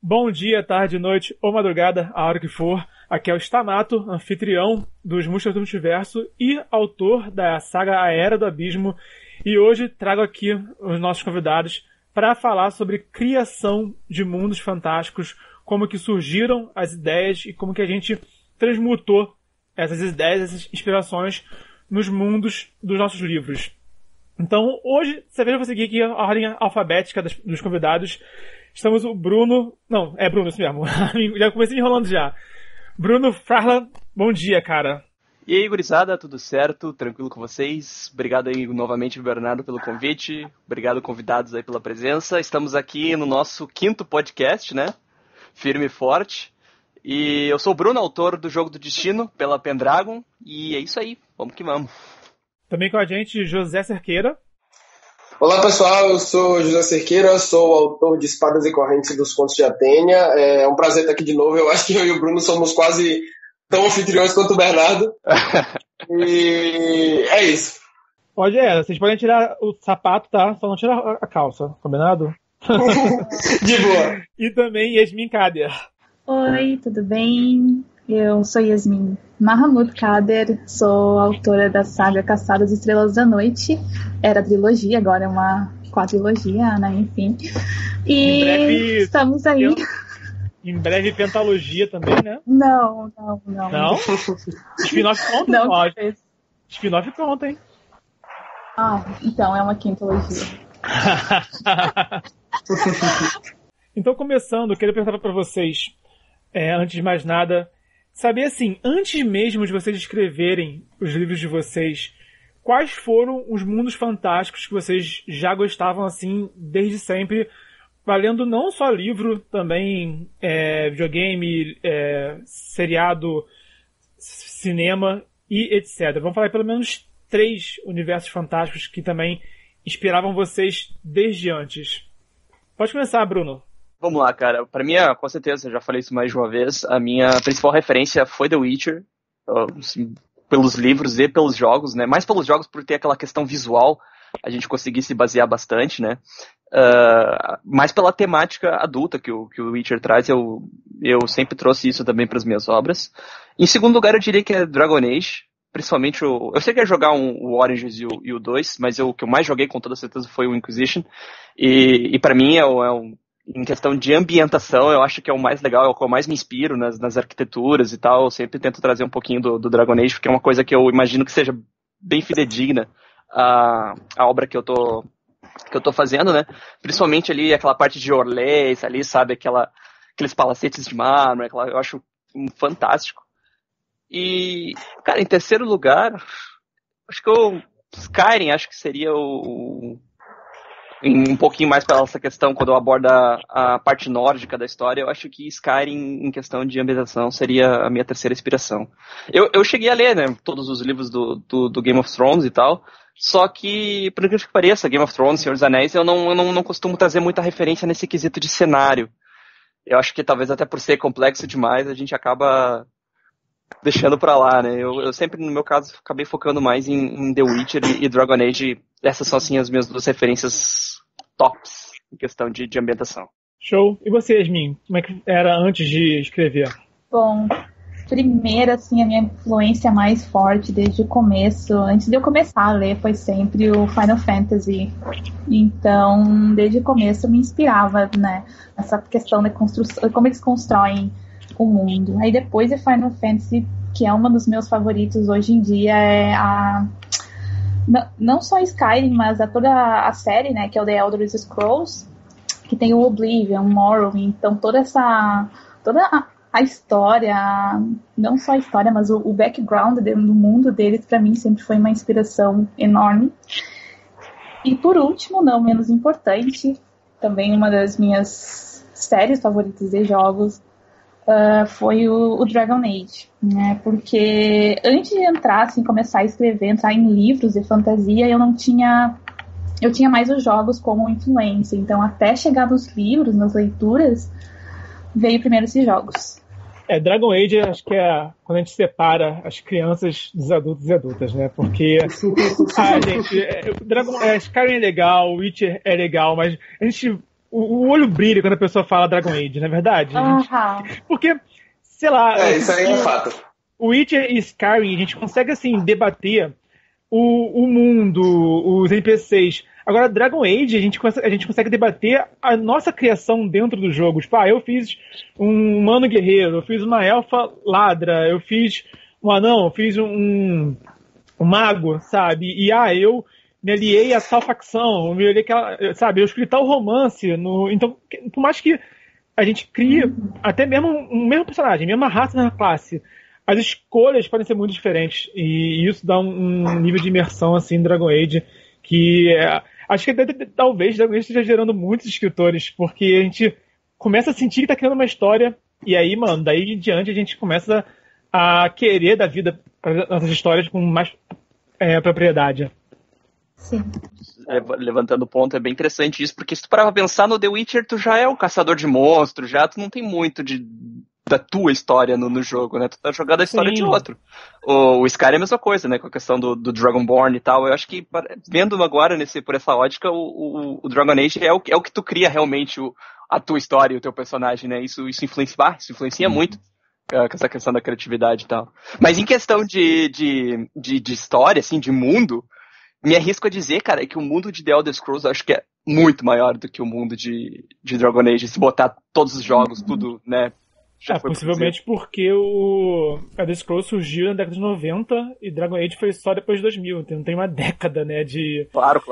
Bom dia, tarde, noite ou madrugada, a hora que for. Aqui é o Stamato, anfitrião dos Monstros do Multiverso e autor da saga A Era do Abismo. E hoje trago aqui os nossos convidados para falar sobre criação de mundos fantásticos, como que surgiram as ideias e como que a gente transmutou essas ideias, essas inspirações nos mundos dos nossos livros. Então, hoje, você veja, eu vou seguir aqui a ordem alfabética dos convidados. Estamos o Bruno... Não, é Bruno, isso mesmo. Já comecei enrolando já. Bruno Frahla, bom dia, cara. E aí, gurizada, tudo certo? Tranquilo com vocês? Obrigado aí novamente, Bernardo, pelo convite. Obrigado, convidados aí, pela presença. Estamos aqui no nosso 5º podcast, né? Firme e forte. E eu sou o Bruno, autor do Jogo do Destino, pela Pendragon. E é isso aí, vamos que vamos. Também com a gente, José Cerqueira. Olá pessoal, eu sou José Cerqueira, sou autor de Espadas e Correntes dos Contos de Atênia. É um prazer estar aqui de novo. Eu acho que eu e o Bruno somos quase tão anfitriões quanto o Bernardo. E é isso. Vocês podem tirar o sapato, tá? Só não tira a calça, combinado? De boa. E também Yasmin Kader. Oi, tudo bem? Eu sou Yasmin Mahamud Kader, sou autora da saga Caçadas Estrelas da Noite. Era trilogia, agora é uma quadrilogia, né? Enfim. E breve, estamos aí. Em breve pentalogia também, né? Não. Não? Spin-off conta? Não, Spin-off conta, hein? Ah, então é uma quintologia. Então, começando, eu queria perguntar para vocês, antes de mais nada, saber assim, antes mesmo de vocês escreverem os livros de vocês, quais foram os mundos fantásticos que vocês já gostavam assim desde sempre, valendo não só livro, também videogame, seriado, cinema e etc. Vamos falar pelo menos 3 universos fantásticos que também inspiravam vocês desde antes. Pode começar, Bruno. Vamos lá, cara. Pra mim, com certeza, já falei isso mais de uma vez, a minha principal referência foi The Witcher, assim, pelos livros e pelos jogos, né? Mais pelos jogos por ter aquela questão visual, a gente conseguir se basear bastante, né? Mais pela temática adulta que o Witcher traz, eu sempre trouxe isso também para as minhas obras. Em segundo lugar, eu diria que é Dragon Age, principalmente eu sei que ia jogar o Origins e o 2, mas o que eu mais joguei com toda certeza foi o Inquisition, e para mim em questão de ambientação, eu acho que é o mais legal, é o que eu mais me inspiro nas arquiteturas e tal. Eu sempre tento trazer um pouquinho do Dragon Age, porque é uma coisa que eu imagino que seja bem fidedigna a obra que eu tô fazendo, né? Principalmente ali aquela parte de Orlais, ali, sabe? Aqueles palacetes de mármore, eu acho fantástico. E, cara, em terceiro lugar, acho que o Skyrim, acho que seria um pouquinho mais pela essa questão, quando eu abordo a parte nórdica da história, eu acho que Skyrim, em questão de ambientação, seria a minha terceira inspiração. Eu cheguei a ler, né, todos os livros do Game of Thrones e tal, só que, por incrível que pareça, Game of Thrones, Senhor dos Anéis, eu não costumo trazer muita referência nesse quesito de cenário. Eu acho que talvez até por ser complexo demais, a gente acaba deixando pra lá, né? Eu sempre, no meu caso, acabei focando mais em The Witcher e Dragon Age. Essas são, assim, as minhas 2 referências tops em questão de ambientação. Show. E você, Yasmin? Como é que era antes de escrever? Bom, primeiro, assim, a minha influência mais forte desde o começo, antes de eu começar a ler, foi sempre o Final Fantasy. Então, desde o começo, eu me inspirava, né, nessa questão da construção, como eles constroem o mundo. Aí depois de Final Fantasy, que é um dos meus favoritos hoje em dia, é não só Skyrim, mas toda a série, né, que é o The Elder Scrolls, que tem o Oblivion, Morrowind. Então toda a história, não só a história, mas o background do mundo deles, para mim, sempre foi uma inspiração enorme. E por último, não menos importante, também uma das minhas séries favoritas de jogos, foi o Dragon Age, né? Porque antes de entrar, assim, começar a escrever, entrar em livros de fantasia, eu tinha mais os jogos como influência. Então, até chegar nos livros, nas leituras, veio primeiro esses jogos. Dragon Age, acho que é quando a gente separa as crianças dos adultos e adultas, né? Porque Skyrim é legal, Witcher é legal, mas a gente o olho brilha quando a pessoa fala Dragon Age, não é verdade? Porque, sei lá... isso aí é fato. O Witcher e Skyrim, a gente consegue, assim, debater o mundo, os NPCs. Agora, Dragon Age, a gente consegue debater a nossa criação dentro do jogo. Tipo, eu fiz um humano guerreiro, eu fiz uma elfa ladra, eu fiz um anão, eu fiz um mago, sabe? E, eu me aliei a tal facção, me aliei sabe? Eu escrevi tal romance. Então, por mais que a gente crie até mesmo o mesmo personagem, a mesma raça, a mesma classe, as escolhas podem ser muito diferentes. E isso dá um nível de imersão, assim, em Dragon Age, que acho que talvez Dragon Age esteja gerando muitos escritores, porque a gente começa a sentir que tá criando uma história, e aí, mano, daí em diante a gente começa a querer da vida para nossas histórias com mais propriedade. Sim. Levantando o ponto, é bem interessante isso, porque se tu parar pra pensar no The Witcher, tu já é um caçador de monstros, tu não tem muito da tua história no jogo, né? Tu tá jogando a história de outro. O Skyrim é a mesma coisa, né? Com a questão do Dragonborn e tal. Eu acho que, vendo agora por essa ótica, o Dragon Age é o que tu cria realmente a tua história e o teu personagem, né? Isso influencia muito com essa questão da criatividade e tal. Mas em questão de história, assim, de mundo, me arrisco a dizer, cara, que o mundo de The Elder Scrolls eu acho que é muito maior do que o mundo de Dragon Age. Se botar todos os jogos, tudo, né? Possivelmente porque o Elder Scrolls surgiu na década de 90 e Dragon Age foi só depois de 2000, então não tem uma década, né, de... Claro.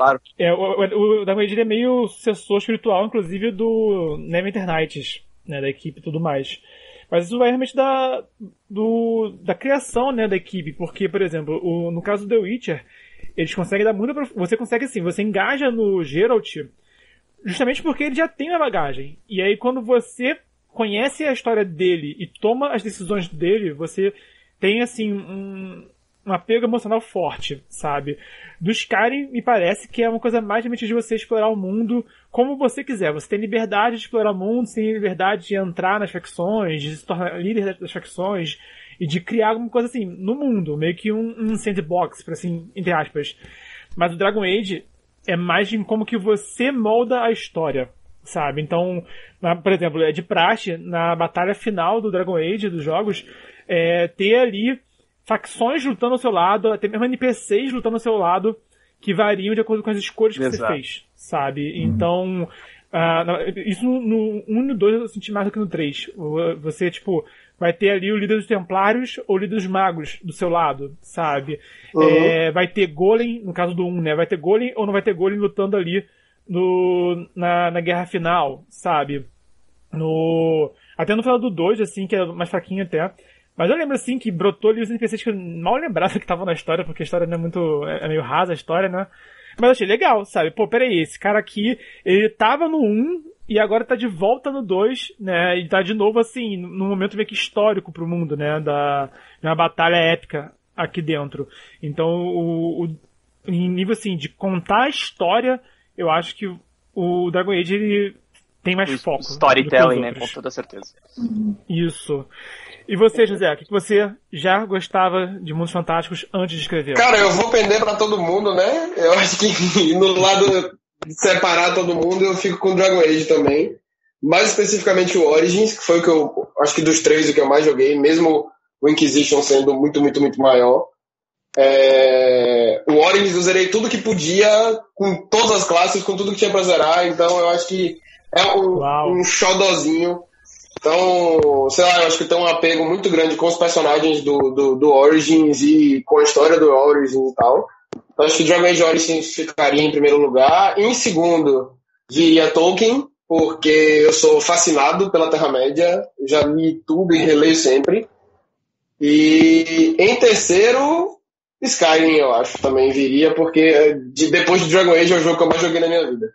O Dragon Age é meio sucessor espiritual, inclusive, do Neverwinter Nights, né, da equipe e tudo mais. Mas isso vai realmente da criação, né, da equipe, porque, por exemplo, no caso do The Witcher, eles conseguem dar muita... Você consegue, assim, você engaja no Geralt justamente porque ele já tem uma bagagem. E aí, quando você conhece a história dele e toma as decisões dele, você tem, assim, um apego emocional forte, sabe? Do Skyrim, me parece que é uma coisa mais realmente de você explorar o mundo como você quiser. Você tem liberdade de explorar o mundo, você tem liberdade de entrar nas facções, de se tornar líder das facções e de criar alguma coisa, assim, no mundo. Meio que um sandbox, para assim, entre aspas. Mas o Dragon Age é mais em como que você molda a história, sabe? Então, por exemplo, é de praxe, na batalha final do Dragon Age, dos jogos, ter ali facções lutando ao seu lado, até mesmo NPCs lutando ao seu lado, que variam de acordo com as escolhas que você fez, sabe? Então, isso no 1 e no 2 eu senti mais do que no 3. Você, tipo, vai ter ali o líder dos Templários ou o líder dos Magos do seu lado, sabe? Vai ter Golem, no caso do 1, né? Vai ter Golem ou não vai ter Golem lutando ali na guerra final, sabe? Até no final do 2, assim, que é mais fraquinho até. Mas eu lembro, assim, que brotou ali os NPCs que eu mal lembrava que estavam na história, porque a história não é muito... é meio rasa a história, né? Mas eu achei legal, sabe? Pô, peraí, esse cara aqui, ele tava no 1 e agora tá de volta no 2, né? E tá de novo, assim, num momento meio que histórico pro mundo, né? De uma batalha épica aqui dentro. Então, em nível, assim, de contar a história, eu acho que o Dragon Age, ele tem mais foco. Storytelling, né? Com toda certeza. Isso. E você, José, o que você já gostava de Mundos Fantásticos antes de escrever? Cara, eu vou pender pra todo mundo, né? Eu acho que no lado de separar todo mundo, eu fico com Dragon Age também. Mais especificamente o Origins, que foi o que eu acho que dos três o que eu mais joguei, mesmo o Inquisition sendo muito, muito, muito maior. O Origins eu zerei tudo que podia, com todas as classes, com tudo que tinha pra zerar, então eu acho que é um xodozinho. Então, sei lá, eu acho que tem um apego muito grande com os personagens do Origins e com a história do Origins e tal. Então, acho que Dragon Age Origins ficaria em primeiro lugar. Em segundo, viria Tolkien, porque eu sou fascinado pela Terra-média, já li tudo e releio sempre. E em terceiro, Skyrim, eu acho, também viria, porque depois de Dragon Age é o jogo que eu mais joguei na minha vida.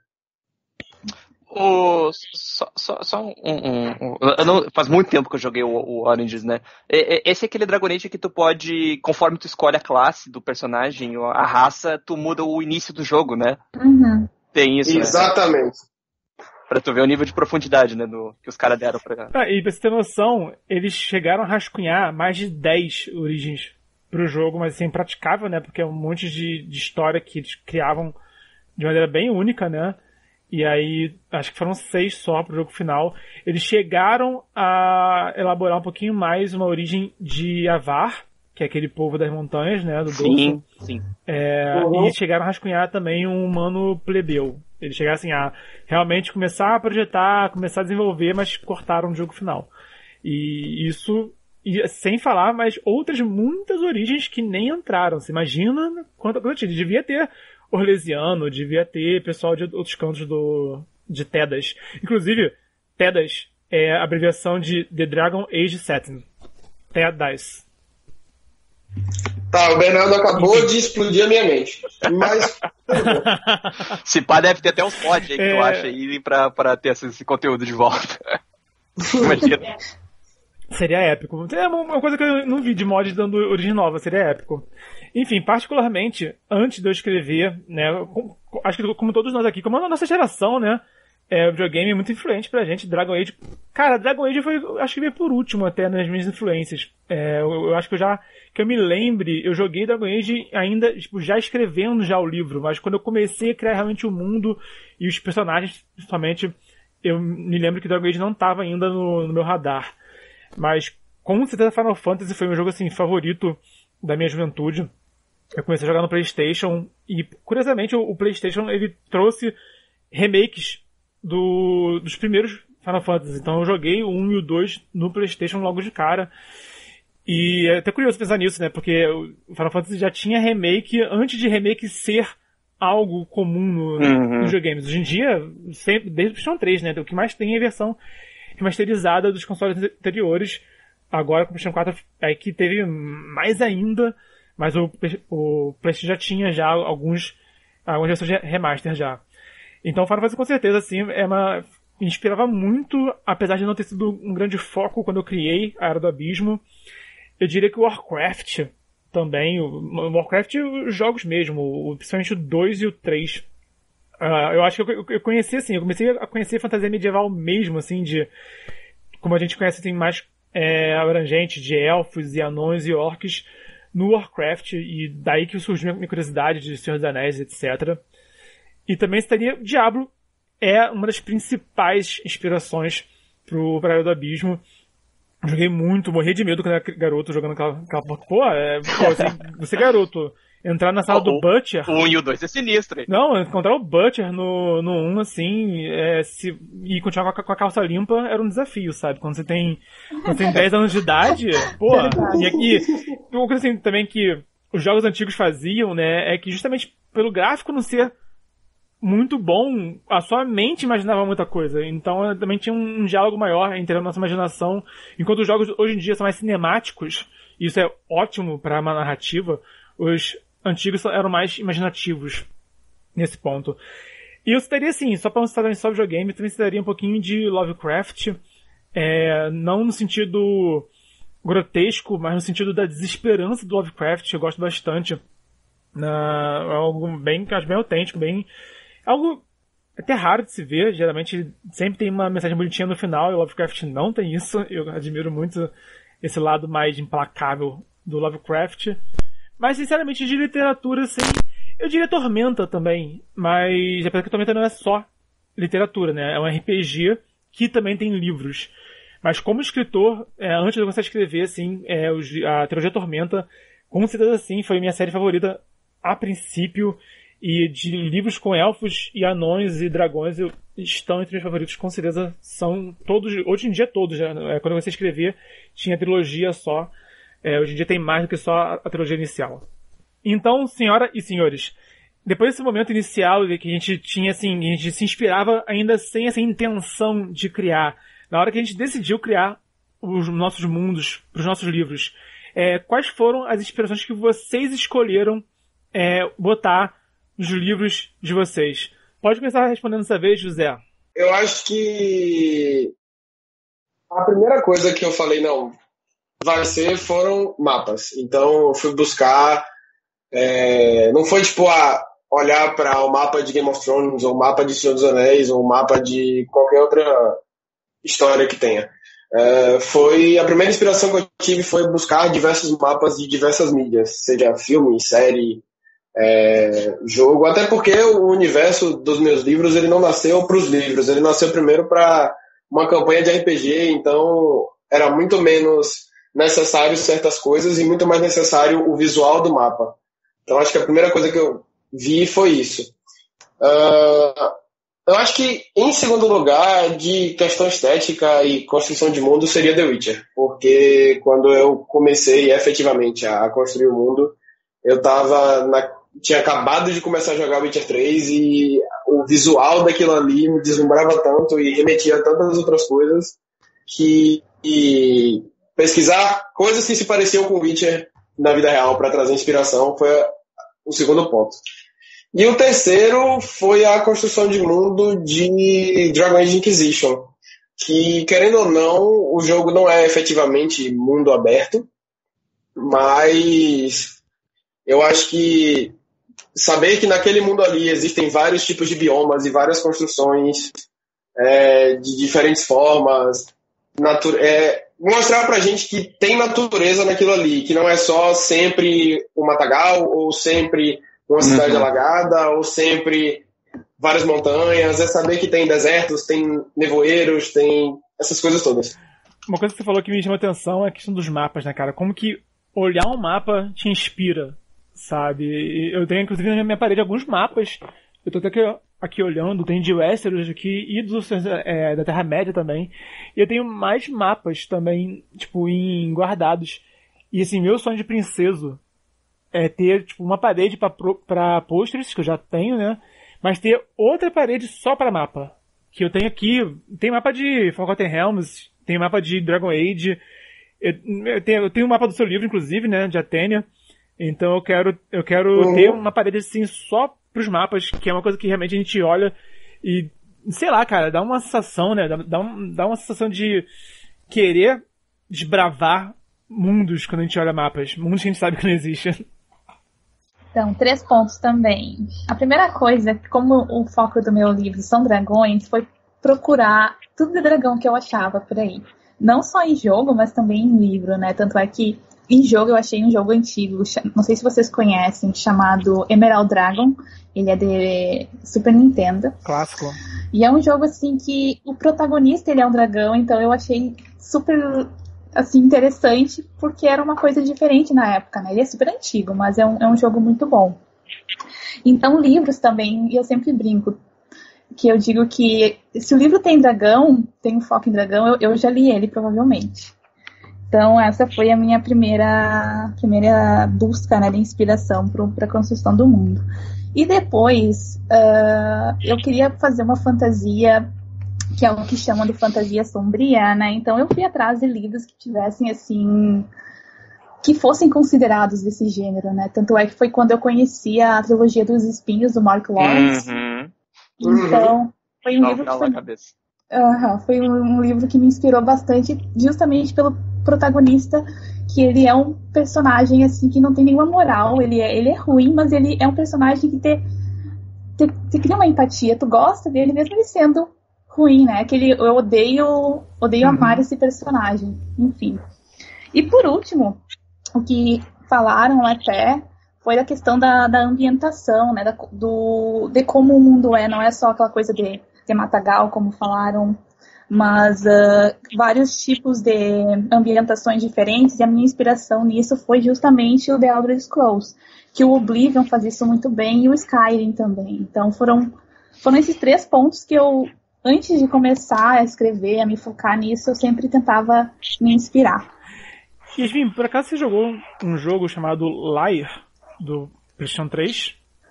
Faz muito tempo que eu joguei o Origins, né? Esse é aquele Dragon Age que tu pode, conforme tu escolhe a classe do personagem, a raça, tu muda o início do jogo, né? Uhum. Tem isso, exatamente. Né? Pra tu ver o nível de profundidade, né, que os caras deram pra... E pra você ter noção, eles chegaram a rascunhar mais de 10 origens pro jogo, mas assim, impraticável, né? Porque é um monte de história que eles criavam de maneira bem única, né? e aí acho que foram 6 só pro jogo final. Eles chegaram a elaborar um pouquinho mais uma origem de Avar, que é aquele povo das montanhas, né, do Dolphin. Sim. E chegaram a rascunhar também um humano plebeu. Eles chegaram assim a realmente começar a projetar, começar a desenvolver, mas cortaram o jogo final. E isso, sem falar, mas outras muitas origens que nem entraram. Você imagina quanto tinha. Devia ter Orlesiano, devia ter pessoal de outros cantos de Tedas. Inclusive, Tedas é a abreviação de The Dragon Age Setting. Tedas. Tá, o Bernardo acabou de explodir a minha mente. Mas. Se pá, deve ter até uns pods aí que tu acha aí pra ter esse conteúdo de volta. Imagina. Seria épico. É uma coisa que eu não vi de mod dando origem nova, seria épico. Enfim, particularmente, antes de eu escrever, né, acho que como todos nós aqui, como a nossa geração, né, o videogame é muito influente pra gente. Dragon Age, cara, Dragon Age foi, acho que veio por último até nas minhas influências. Eu acho que que eu me lembre, eu joguei Dragon Age ainda, tipo, já escrevendo já o livro, mas quando eu comecei a criar realmente o mundo e os personagens, principalmente, eu me lembro que Dragon Age não tava ainda no meu radar. Mas, com certeza, Final Fantasy foi meu jogo, assim, favorito da minha juventude. Eu comecei a jogar no PlayStation e, curiosamente, o PlayStation, ele trouxe remakes dos primeiros Final Fantasy. Então eu joguei o 1 e o 2 no PlayStation logo de cara. E é até curioso pensar nisso, né? Porque o Final Fantasy já tinha remake antes de remake ser algo comum nos videogames. Hoje em dia, sempre, desde o PlayStation 3, né? O que mais tem é a versão remasterizada dos consoles anteriores. Agora com o PlayStation 4 é que teve mais ainda, mas o PlayStation já tinha já algumas versões de remaster já. Então o Final Fantasy com certeza assim, me inspirava muito, apesar de não ter sido um grande foco quando eu criei a Era do Abismo. Eu diria que o Warcraft também, o Warcraft os jogos mesmo, principalmente o 2 e o 3. Eu acho que eu conheci assim, eu comecei a conhecer fantasia medieval mesmo, assim, de como a gente conhece assim, mais abrangente, de elfos e anões e orcs no Warcraft, e daí que surgiu a minha curiosidade de Senhor dos Anéis, etc. E também citaria Diablo, é uma das principais inspirações pra Era do Abismo. Joguei muito, morri de medo quando era garoto jogando aquela você garoto, entrar na sala do Butcher... O 1 e o 2 é sinistro, hein? Não, encontrar o Butcher no 1, assim, e continuar com a calça limpa era um desafio, sabe? Quando você tem 10 anos de idade, e uma coisa assim também que os jogos antigos faziam, né, é que justamente pelo gráfico não ser muito bom, a sua mente imaginava muita coisa. Então também tinha um diálogo maior entre a nossa imaginação. Enquanto os jogos hoje em dia são mais cinemáticos, e isso é ótimo para uma narrativa, os antigos eram mais imaginativos nesse ponto. E eu citaria assim, só para não citar só videogame, também citaria um pouquinho de Lovecraft, não no sentido grotesco, mas no sentido da desesperança do Lovecraft. Eu gosto bastante. É algo bem, acho bem autêntico, algo até raro de se ver. Geralmente sempre tem uma mensagem bonitinha no final, e o Lovecraft não tem isso. Eu admiro muito esse lado mais implacável do Lovecraft. Mas, sinceramente, de literatura, assim, eu diria Tormenta também. Mas, apesar que Tormenta não é só literatura, né? É um RPG que também tem livros. Mas como escritor, antes de eu começar a escrever, assim, a trilogia Tormenta, com certeza, assim, foi minha série favorita a princípio. E de livros com elfos e anões e dragões estão entre meus favoritos, com certeza são todos, hoje em dia todos, né? Quando eu comecei a escrever tinha trilogia só, hoje em dia tem mais do que só a trilogia inicial. Então, senhoras e senhores, depois desse momento inicial que a gente tinha assim, a gente se inspirava ainda sem essa intenção de criar, na hora que a gente decidiu criar os nossos mundos para os nossos livros, quais foram as inspirações que vocês escolheram botar nos livros de vocês? Pode começar respondendo dessa vez, José. Eu acho que a primeira coisa que eu falei, não, foram mapas. Então eu fui buscar, não foi tipo olhar para o mapa de Game of Thrones, ou o mapa de Senhor dos Anéis, ou o mapa de qualquer outra história que tenha. A primeira inspiração que eu tive foi buscar diversos mapas de diversas mídias, seja filme, série, jogo, até porque o universo dos meus livros ele não nasceu para os livros, ele nasceu primeiro para uma campanha de RPG, então era muito menos necessário certas coisas e muito mais necessário o visual do mapa. Então acho que a primeira coisa que eu vi foi isso. Eu acho que em segundo lugar, de questão estética e construção de mundo, seria The Witcher, porque quando eu comecei efetivamente a construir o mundo, eu tinha acabado de começar a jogar Witcher 3 e o visual daquilo ali me deslumbrava tanto e remetia a tantas outras coisas que pesquisar coisas que se pareciam com Witcher na vida real para trazer inspiração foi o segundo ponto. E o terceiro foi a construção de mundo de Dragon Age Inquisition, que, querendo ou não, o jogo não é efetivamente mundo aberto, mas eu acho que saber que naquele mundo ali existem vários tipos de biomas e várias construções de diferentes formas, mostrar pra gente que tem natureza naquilo ali, que não é só sempre um matagal, ou sempre uma cidade alagada, ou sempre várias montanhas, é saber que tem desertos, tem nevoeiros, tem essas coisas todas. Uma coisa que você falou que me chamou a atenção é a questão dos mapas, né, cara? Como que olhar um mapa te inspira, sabe? Eu tenho, inclusive, na minha parede alguns mapas. Eu tô até aqui olhando, tem de Westeros aqui e da Terra-média também. E eu tenho mais mapas também, tipo, guardados. E, assim, meu sonho de princeso é ter, tipo, uma parede pra pôsteres, que eu já tenho, né? Mas ter outra parede só pra mapa. Que eu tenho aqui. Tem mapa de Forgotten Realms, tem mapa de Dragon Age. Eu tenho um mapa do seu livro, inclusive, né? De Athenia. Então eu quero ter uma parede assim só pros mapas, que é uma coisa que realmente a gente olha e, sei lá, cara, dá uma sensação, né? Dá uma sensação de querer desbravar mundos quando a gente olha mapas. Mundos que a gente sabe que não existem. Então, 3 pontos também. A primeira coisa, como o foco do meu livro são dragões, foi procurar tudo de dragão que eu achava por aí. Não só em jogo, mas também em livro, né? Tanto é que em jogo eu achei um jogo antigo, não sei se vocês conhecem, chamado Emerald Dragon. Ele é de Super Nintendo. Clássico. E é um jogo assim que o protagonista ele é um dragão, então eu achei super assim, interessante, porque era uma coisa diferente na época, né? Ele é super antigo, mas é um jogo muito bom. Então, livros também, e eu sempre brinco, que eu digo que se o livro tem dragão, tem um foco em dragão, eu já li ele, provavelmente. Então, essa foi a minha primeira busca, né, de inspiração para a construção do mundo. E depois, eu queria fazer uma fantasia, que é o que chamam de fantasia sombria, né? Então eu fui atrás de livros que tivessem, assim, que fossem considerados desse gênero, né? Tanto é que foi quando eu conheci a trilogia dos Espinhos, do Mark Lawrence. Então, foi um livro que foi um livro que me inspirou bastante, justamente pelo protagonista, que ele é um personagem, assim, que não tem nenhuma moral, ele é ruim, mas ele é um personagem que te cria uma empatia, tu gosta dele mesmo ele sendo ruim, né? Eu odeio amar esse personagem, enfim. E por último, o que falaram até foi a questão da ambientação, né? De como o mundo não é só aquela coisa de matagal, como falaram, mas vários tipos de ambientações diferentes, e a minha inspiração nisso foi justamente o The Elder Scrolls, que o Oblivion faz isso muito bem, e o Skyrim também. Então foram esses 3 pontos que eu, antes de começar a escrever, a me focar nisso, eu sempre tentava me inspirar. Yasmin, por acaso você jogou um jogo chamado Liar, do PlayStation 3?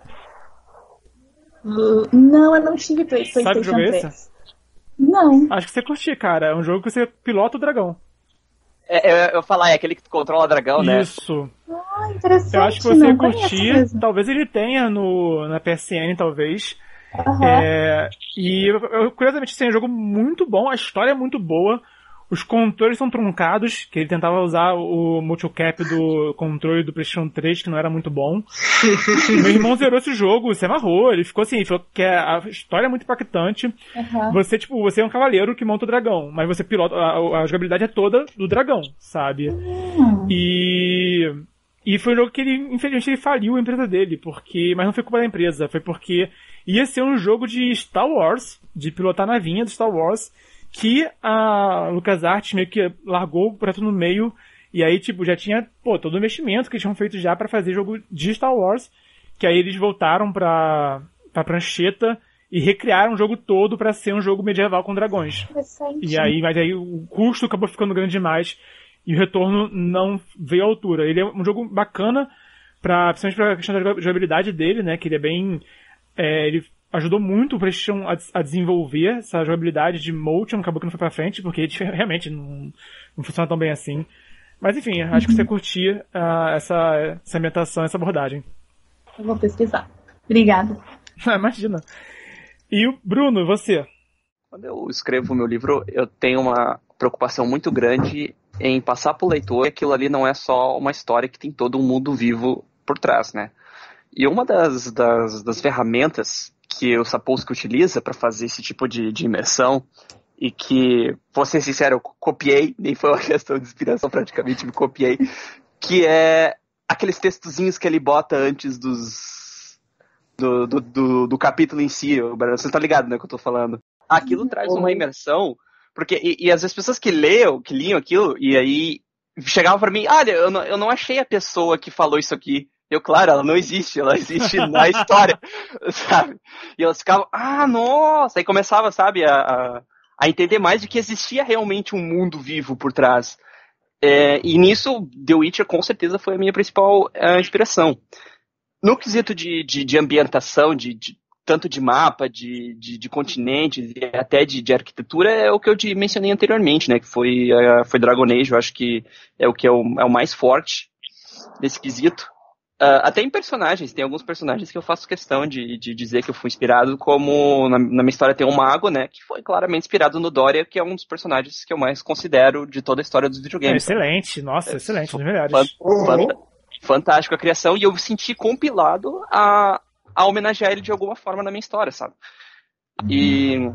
Não, eu não tive PlayStation 3. Sabe que jogo é esse? Não. Acho que você curtia, cara. É um jogo que você pilota o dragão. Eu falar, é aquele que tu controla o dragão, né? Isso. Ah, interessante. Eu acho que você curtir. Talvez ele tenha na PSN, talvez. E curiosamente, esse é um jogo muito bom, a história é muito boa, os controles são truncados, que ele tentava usar o multicap do controle do PlayStation 3, que não era muito bom. Meu irmão zerou esse jogo, se amarrou, ele ficou assim, falou que a história é muito impactante. Você é um cavaleiro que monta o dragão, mas você pilota, a jogabilidade é toda do dragão, sabe? E E foi um jogo que infelizmente, ele faliu a empresa dele, mas não foi culpa da empresa, foi porque ia ser um jogo de Star Wars, de pilotar navinha do Star Wars, que a LucasArts meio que largou o projeto no meio, e aí, tipo, já tinha, todo o investimento que eles tinham feito já pra fazer jogo de Star Wars, que aí eles voltaram pra prancheta e recriaram o jogo todo pra ser um jogo medieval com dragões. Mas aí o custo acabou ficando grande demais, e o retorno não veio à altura. Ele é um jogo bacana, principalmente pra questão da jogabilidade dele, né, que ele é bem... ele ajudou muito o PlayStation a desenvolver essa jogabilidade de motion, acabou que não foi pra frente, porque ele realmente não funciona tão bem assim. Mas enfim, acho que você curtia essa ambientação, essa abordagem. Eu vou pesquisar. Obrigada. Imagina. E o Bruno, você? Quando eu escrevo o meu livro, eu tenho uma preocupação muito grande em passar para o leitor que aquilo ali não é só uma história que tem todo um mundo vivo por trás, né? E uma das ferramentas que o Sapolsky utiliza para fazer esse tipo de imersão, e que, vou ser sincero, eu copiei, nem foi uma questão de inspiração, praticamente me copiei, que é aqueles textozinhos que ele bota antes do capítulo em si. Você tá ligado, né, que eu tô falando? Aquilo traz uma imersão, porque e as pessoas que liam aquilo, e aí chegavam pra mim, olha, eu não achei a pessoa que falou isso aqui. Claro, ela não existe, ela existe na história, sabe? E elas ficavam, nossa! Aí começava, sabe, a entender mais de que existia realmente um mundo vivo por trás. E nisso, The Witcher com certeza foi a minha principal inspiração. No quesito de ambientação, tanto de mapa, de continentes e até de arquitetura, é o que eu mencionei anteriormente, né? Que foi Dragon Age, eu acho que é o mais forte desse quesito. Até em personagens, tem alguns personagens que eu faço questão de dizer que eu fui inspirado, como na minha história tem um mago, né, que foi claramente inspirado no Dória, que é um dos personagens que eu mais considero de toda a história dos videogames. Excelente, nossa, excelente, um dos melhores. Fantástico a criação, e eu me senti compilado a homenagear ele de alguma forma na minha história, sabe? E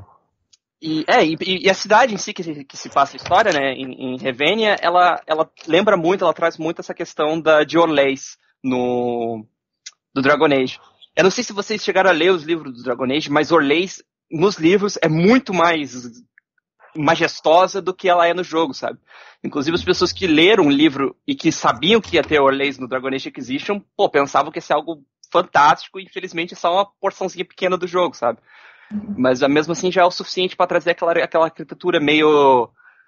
a cidade em si que se passa a história, né, em Ravenia, ela lembra muito, ela traz muito essa questão de Orlais, do Dragon Age. Eu não sei se vocês chegaram a ler os livros do Dragon Age, mas Orlais, nos livros, é muito mais majestosa do que ela é no jogo, sabe? Inclusive, as pessoas que leram o livro e que sabiam que ia ter Orlais no Dragon Age Inquisition, pensavam que ia ser algo fantástico, e infelizmente é só uma porçãozinha pequena do jogo, sabe? Mas mesmo assim já é o suficiente para trazer aquela arquitetura meio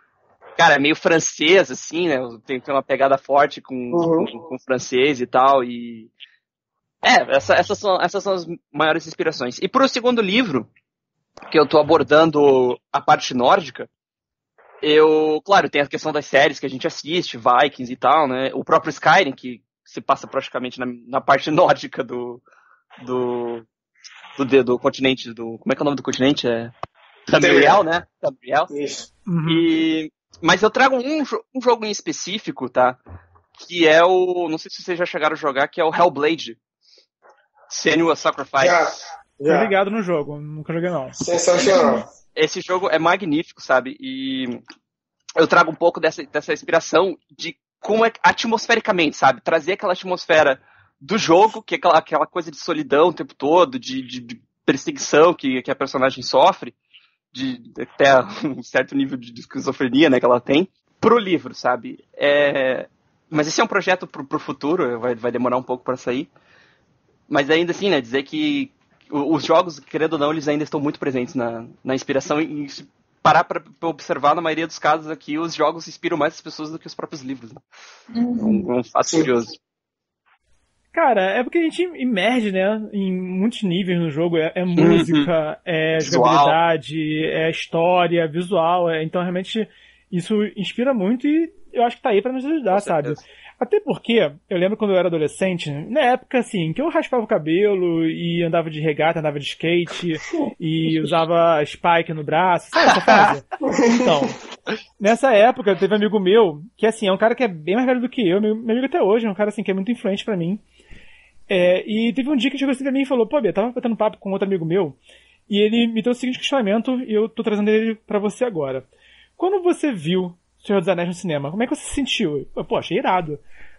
francesa, assim, né? Tem uma pegada forte com francês e tal, e... essas são as maiores inspirações. E pro segundo livro, que eu tô abordando a parte nórdica, claro, tem a questão das séries que a gente assiste, Vikings e tal, né? O próprio Skyrim, que se passa praticamente na parte nórdica do continente, como é que é o nome do continente? Tamriel, né? Tamriel. Isso. Mas eu trago um jogo em específico, tá? Que é não sei se vocês já chegaram a jogar, que é o Hellblade. Senua's Sacrifice. Já. Tô ligado no jogo, nunca joguei não. Sensacional. Esse jogo é magnífico, sabe? E eu trago um pouco dessa inspiração de como é atmosfericamente, sabe? Trazer aquela atmosfera do jogo, que é aquela coisa de solidão o tempo todo, de perseguição que a personagem sofre, de até um certo nível de esquizofrenia, né, que ela tem, pro livro, sabe? Mas esse é um projeto pro futuro, vai demorar um pouco para sair. Mas ainda assim, né, dizer que os jogos, querendo ou não, eles ainda estão muito presentes na inspiração, e se parar para observar, na maioria dos casos aqui, os jogos inspiram mais as pessoas do que os próprios livros, né? Um fato curioso. Cara, é porque a gente emerge, né, em muitos níveis no jogo. É música, é jogabilidade, é história, visual. Então, realmente, isso inspira muito, e eu acho que tá aí pra nos ajudar, sabe? Até porque, eu lembro quando eu era adolescente, na época, assim, que eu raspava o cabelo e andava de regata, andava de skate e usava spike no braço, sabe essa fase? Então, nessa época, teve um amigo meu, que assim, é um cara que é bem mais velho do que eu, meu amigo até hoje, é um cara assim, que é muito influente pra mim. E teve um dia que chegou assim pra mim e falou, Bia, tava batendo papo com outro amigo meu, e ele me trouxe o seguinte questionamento, e eu tô trazendo ele pra você agora. Quando você viu Senhor dos Anéis no cinema, como é que você se sentiu? Pô, achei irado.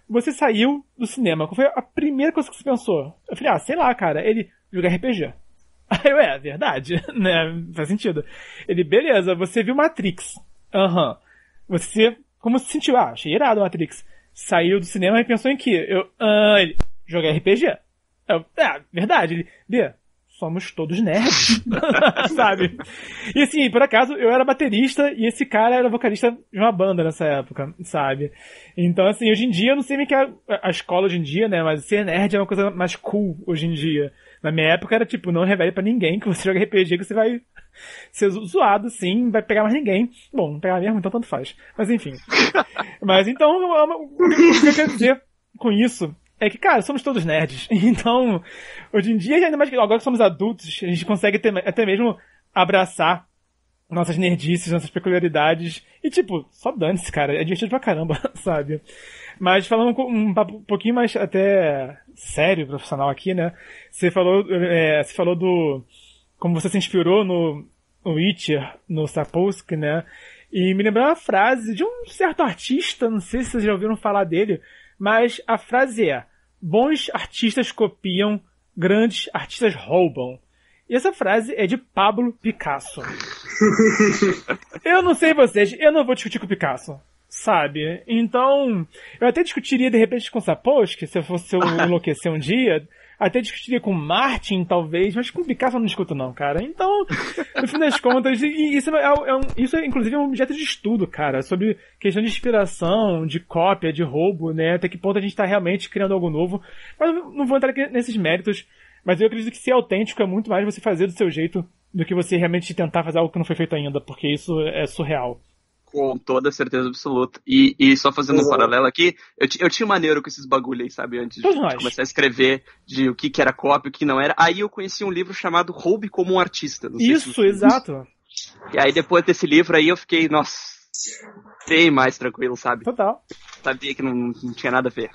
você saiu do cinema. Qual foi a primeira coisa que você pensou? Eu falei, sei lá, cara. Ele, jogar RPG. Aí eu, verdade, né? Faz sentido. Ele, beleza, você viu Matrix. Aham. Você, como se sentiu? Achei irado Matrix. Saiu do cinema e pensou em quê? Ele, jogar RPG. Eu, verdade. Ele, somos todos nerds, sabe? E assim, por acaso, eu era baterista e esse cara era vocalista de uma banda nessa época, sabe? Então, assim, hoje em dia, eu não sei nem que a escola hoje em dia, né? Mas ser nerd é uma coisa mais cool hoje em dia. Na minha época era tipo, não revele pra ninguém que você joga RPG, que você vai ser zoado, sim, vai pegar mais ninguém. Bom, não pegar mesmo, então tanto faz. Mas enfim. Mas então, o que eu quero dizer com isso é que, cara, somos todos nerds. Então, hoje em dia, ainda mais que agora que somos adultos, a gente consegue até mesmo abraçar nossas nerdices, nossas peculiaridades. E, tipo, só dane-se, cara. É divertido pra caramba, sabe? Mas falando um pouquinho mais até sério, profissional aqui, né? Você falou do... Como você se inspirou no Witcher, no Sapolsky, né? E me lembrou uma frase de um certo artista, não sei se vocês já ouviram falar dele, mas a frase é: bons artistas copiam, grandes artistas roubam. E essa frase é de Pablo Picasso. Eu não sei vocês, eu não vou discutir com o Picasso, sabe? Então, eu até discutiria de repente com Sapolsky, se eu enlouquecer um dia, até discutiria com Martin, talvez, mas com o Picasso eu não discuto não, cara. Então, no fim das contas, e isso isso é inclusive um objeto de estudo, cara, sobre questão de inspiração, de cópia, de roubo, né, até que ponto a gente tá realmente criando algo novo. Mas eu não vou entrar aqui nesses méritos, mas eu acredito que ser autêntico é muito mais você fazer do seu jeito do que você realmente tentar fazer algo que não foi feito ainda, porque isso é surreal. Com toda certeza absoluta. E só fazendo um paralelo aqui, eu tinha maneiro com esses bagulho aí, sabe? Antes de começar a escrever de o que era cópia, o que não era. Aí eu conheci um livro chamado Roube como um Artista. Isso, exato. E aí depois desse livro aí eu fiquei, nossa, bem mais tranquilo, sabe? Total. Sabia que não tinha nada a ver.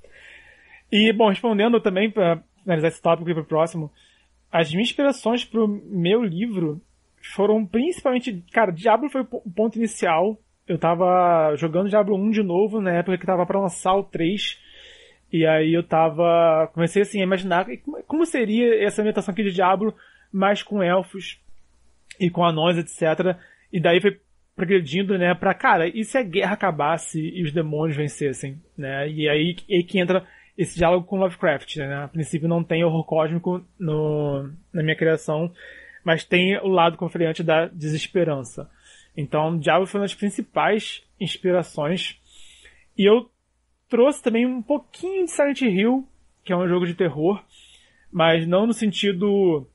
E, bom, respondendo também, para finalizar esse tópico e pro próximo, as minhas inspirações pro meu livro foram principalmente... Cara, Diablo foi o ponto inicial. Eu tava jogando Diablo 1 de novo, na época que tava pra lançar o 3. E aí comecei assim a imaginar como seria essa ambientação aqui de Diablo, mas com elfos e com anões, etc. E daí foi progredindo, né, pra, cara, e se a guerra acabasse e os demônios vencessem, né? E aí que entra esse diálogo com Lovecraft, né? A princípio não tem horror cósmico na minha criação, mas tem o lado, como eu falei antes, da desesperança. Então, Diablo foi uma das principais inspirações. E eu trouxe também um pouquinho de Silent Hill, que é um jogo de terror, mas não no sentido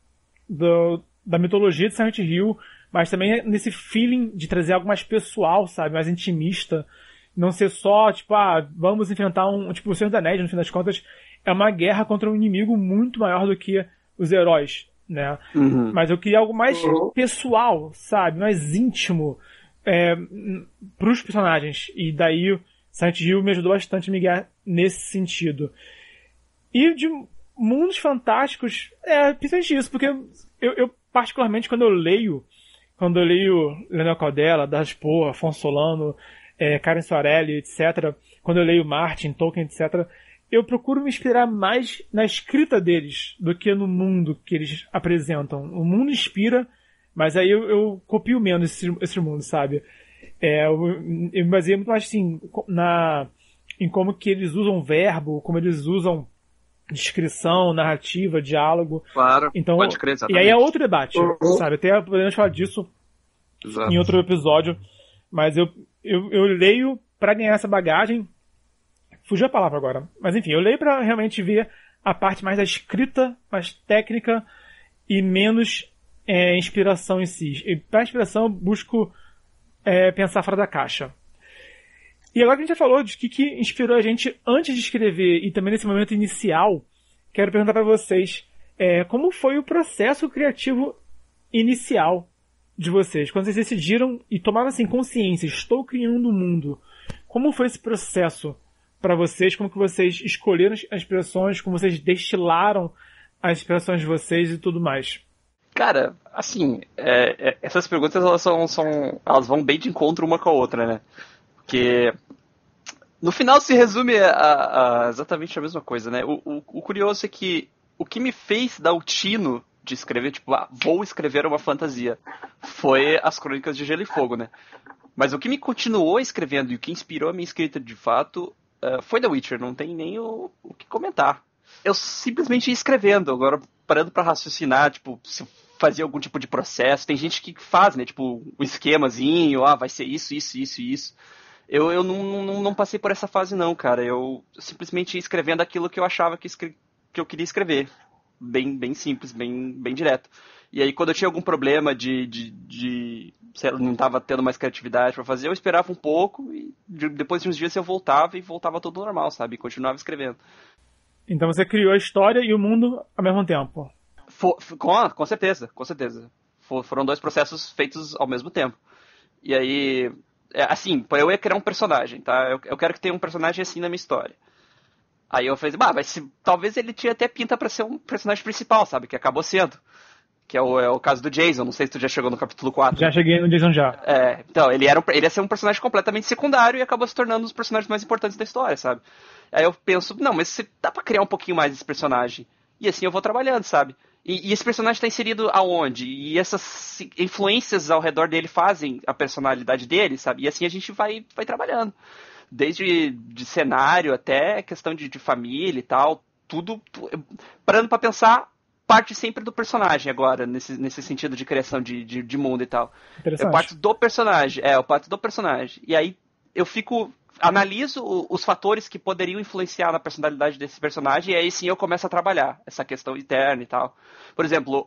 da mitologia de Silent Hill, mas também nesse feeling de trazer algo mais pessoal, sabe? Mais intimista. Não ser só, tipo, vamos enfrentar tipo, o Senhor dos Anéis, no fim das contas, é uma guerra contra um inimigo muito maior do que os heróis, né? Uhum. Mas eu queria algo mais pessoal, sabe? Mais íntimo pros personagens. E daí Silent Hill me ajudou bastante a me guiar nesse sentido. E de mundos fantásticos, principalmente isso, porque eu particularmente, quando eu leio Leonel Caldela, Das Poe, Afonso Solano, Karen Soarelli, etc., quando eu leio Martin, Tolkien, etc., eu procuro me inspirar mais na escrita deles do que no mundo que eles apresentam. O mundo inspira, mas aí eu copio menos esse mundo, sabe? Eu me baseio muito mais assim, em como que eles usam verbo, como eles usam descrição, narrativa, diálogo. Claro, então, pode crer, exatamente. E aí é outro debate, sabe? Até podemos falar disso em outro episódio, mas eu leio pra ganhar essa bagagem. Fugiu a palavra agora. Mas enfim, eu leio pra realmente ver a parte mais da escrita, mais técnica e menos inspiração em si. E pra inspiração eu busco pensar fora da caixa. E agora que a gente já falou de que inspirou a gente antes de escrever e também nesse momento inicial, quero perguntar pra vocês como foi o processo criativo inicial de vocês? Quando vocês decidiram e tomaram assim consciência, estou criando um mundo. Como foi esse processo para vocês? Como que vocês escolheram as inspirações? Como vocês destilaram as inspirações de vocês e tudo mais? Cara, assim, essas perguntas elas vão bem de encontro uma com a outra, né? Porque No final se resume a exatamente a mesma coisa, né? O curioso é que o que me fez dar o tino de escrever, tipo, vou escrever uma fantasia, foi as Crônicas de Gelo e Fogo, né? Mas o que me continuou escrevendo e o que inspirou a minha escrita de fato foi The Witcher, não tem nem o que comentar. Eu simplesmente ia escrevendo, agora parando pra raciocinar, tipo, se fazia algum tipo de processo. Tem gente que faz, né, tipo, um esquemazinho, vai ser isso, isso, isso e isso. Eu não passei por essa fase não, cara. Eu simplesmente ia escrevendo aquilo que eu achava que eu queria escrever. Bem simples, bem direto. E aí quando eu tinha algum problema sei lá, não estava tendo mais criatividade para fazer, eu esperava um pouco e depois de uns dias eu voltava e voltava tudo normal, sabe? E continuava escrevendo. Então você criou a história e o mundo ao mesmo tempo. Com certeza, com certeza. Foram dois processos feitos ao mesmo tempo. E aí, assim, eu ia criar um personagem, tá? Eu quero que tenha um personagem assim na minha história. Aí eu falei, talvez ele tinha até pinta pra ser um personagem principal, sabe? Que acabou sendo. Que é o caso do Jason, não sei se tu já chegou no capítulo 4. Já cheguei no Jason já. Então, ele ia ser um personagem completamente secundário e acabou se tornando um dos personagens mais importantes da história, sabe? Aí eu penso, não, mas dá pra criar um pouquinho mais esse personagem. E assim eu vou trabalhando, sabe? E esse personagem tá inserido aonde? E essas influências ao redor dele fazem a personalidade dele, sabe? E assim a gente vai trabalhando. Desde de cenário até questão de família e tal, tudo parando pra pensar, parte sempre do personagem agora, nesse sentido de criação de mundo e tal. Eu parto do personagem, eu parto do personagem. E aí eu analiso os fatores que poderiam influenciar na personalidade desse personagem, e aí sim eu começo a trabalhar essa questão interna e tal. Por exemplo,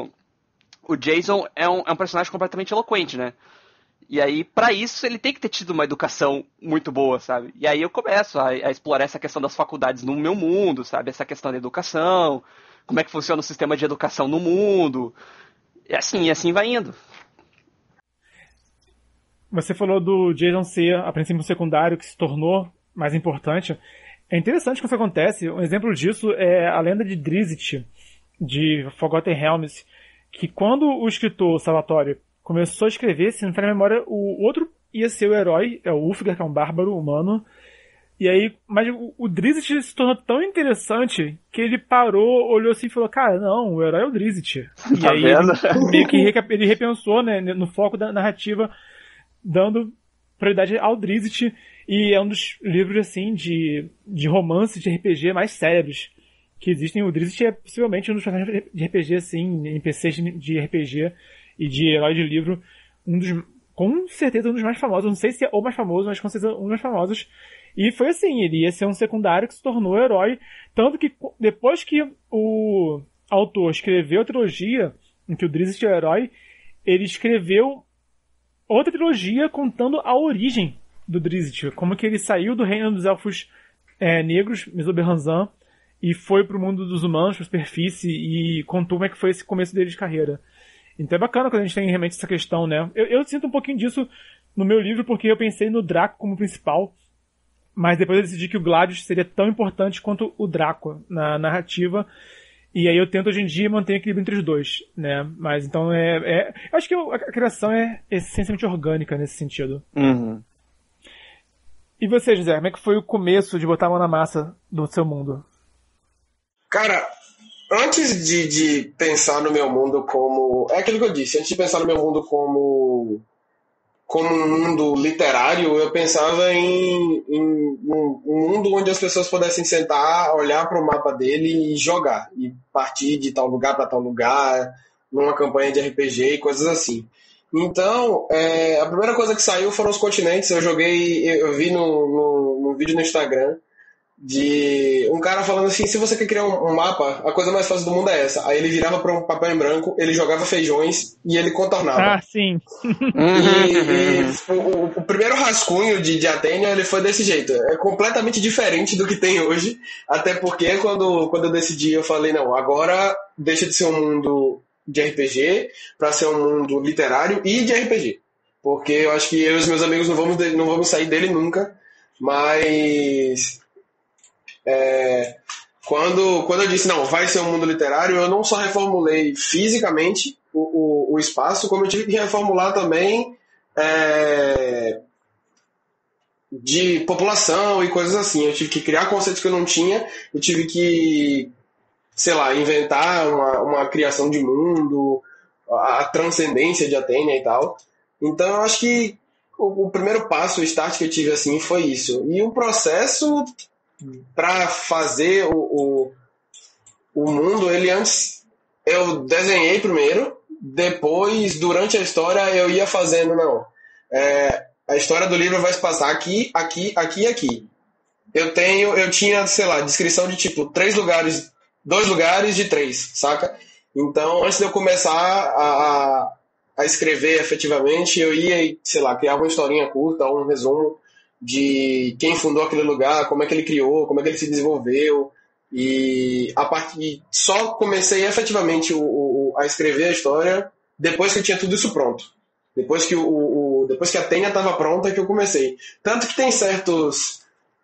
o Jason é um personagem completamente eloquente, né? E aí, pra isso, ele tem que ter tido uma educação muito boa, sabe? E aí eu começo a explorar essa questão das faculdades no meu mundo, sabe? Essa questão da educação, como é que funciona o sistema de educação no mundo. E assim vai indo. Você falou do Jason ser, a princípio, secundário, que se tornou mais importante. É interessante que isso acontece. Um exemplo disso é a lenda de Drizzt, de Forgotten Realms, que quando o escritor Salvatore começou a escrever, se não me falha a memória, o outro ia ser o herói, é o Ulfgar, que é um bárbaro humano. E aí, mas o Drizzt se tornou tão interessante que ele parou, olhou assim e falou, cara, não, o herói é o Drizzt. E tá aí vendo? Ele meio que ele repensou, né, no foco da narrativa, dando prioridade ao Drizzt, e é um dos livros, assim, de romance, de RPG mais sérios que existem. O Drizzt é possivelmente um dos personagens de RPG, assim, NPCs de RPG e de herói de livro, com certeza um dos mais famosos, não sei se é o mais famoso, mas com certeza um dos mais famosos. E foi assim, ele ia ser um secundário que se tornou herói, tanto que depois que o autor escreveu a trilogia em que o Drizzt é o herói, ele escreveu outra trilogia contando a origem do Drizzt, como que ele saiu do reino dos elfos negros, Mesoberranzan, e foi pro mundo dos humanos, pra superfície, e contou como é que foi esse começo dele de carreira. Então é bacana quando a gente tem realmente essa questão, né? Eu sinto um pouquinho disso no meu livro, porque eu pensei no Draco como principal, mas depois eu decidi que o Gladius seria tão importante quanto o Draco na narrativa, e aí eu tento hoje em dia manter equilíbrio entre os dois, né? Mas então eu acho que a criação é essencialmente orgânica nesse sentido. Uhum. E você, José, como é que foi o começo de botar a mão na massa do seu mundo? Cara, antes de pensar no meu mundo como... É aquilo que eu disse, antes de pensar no meu mundo como um mundo literário, eu pensava em um mundo onde as pessoas pudessem sentar, olhar para o mapa dele e jogar. E partir de tal lugar para tal lugar, numa campanha de RPG e coisas assim. Então, a primeira coisa que saiu foram os continentes. Eu vi no vídeo no Instagram de um cara falando assim, se você quer criar um mapa, a coisa mais fácil do mundo é essa. Aí ele virava para um papel em branco, ele jogava feijões e ele contornava. Ah, sim. O primeiro rascunho de Athenia, ele foi desse jeito. É completamente diferente do que tem hoje, até porque quando eu decidi, eu falei, não, agora deixa de ser um mundo de RPG para ser um mundo literário e de RPG. Porque eu acho que eu e os meus amigos não vamos sair dele nunca, mas... Quando eu disse, não, vai ser um mundo literário, eu não só reformulei fisicamente o espaço, como eu tive que reformular também de população e coisas assim. Eu tive que criar conceitos que eu não tinha, eu tive que, sei lá, inventar uma criação de mundo, a transcendência de Atênia e tal. Então eu acho que o primeiro passo, o start que eu tive assim foi isso. E o processo para fazer o mundo, ele antes eu desenhei primeiro, depois durante a história eu ia fazendo, a história do livro vai se passar aqui, aqui, aqui e aqui. Eu tinha, sei lá, descrição de tipo 2 lugares de 3, saca? Então, antes de eu começar a escrever efetivamente, eu ia, sei lá, criava uma historinha curta, um resumo de quem fundou aquele lugar, como é que ele criou, como é que ele se desenvolveu, e só comecei efetivamente a escrever a história depois que eu tinha tudo isso pronto. Depois que a Atênia estava pronta, que eu comecei. Tanto que tem certos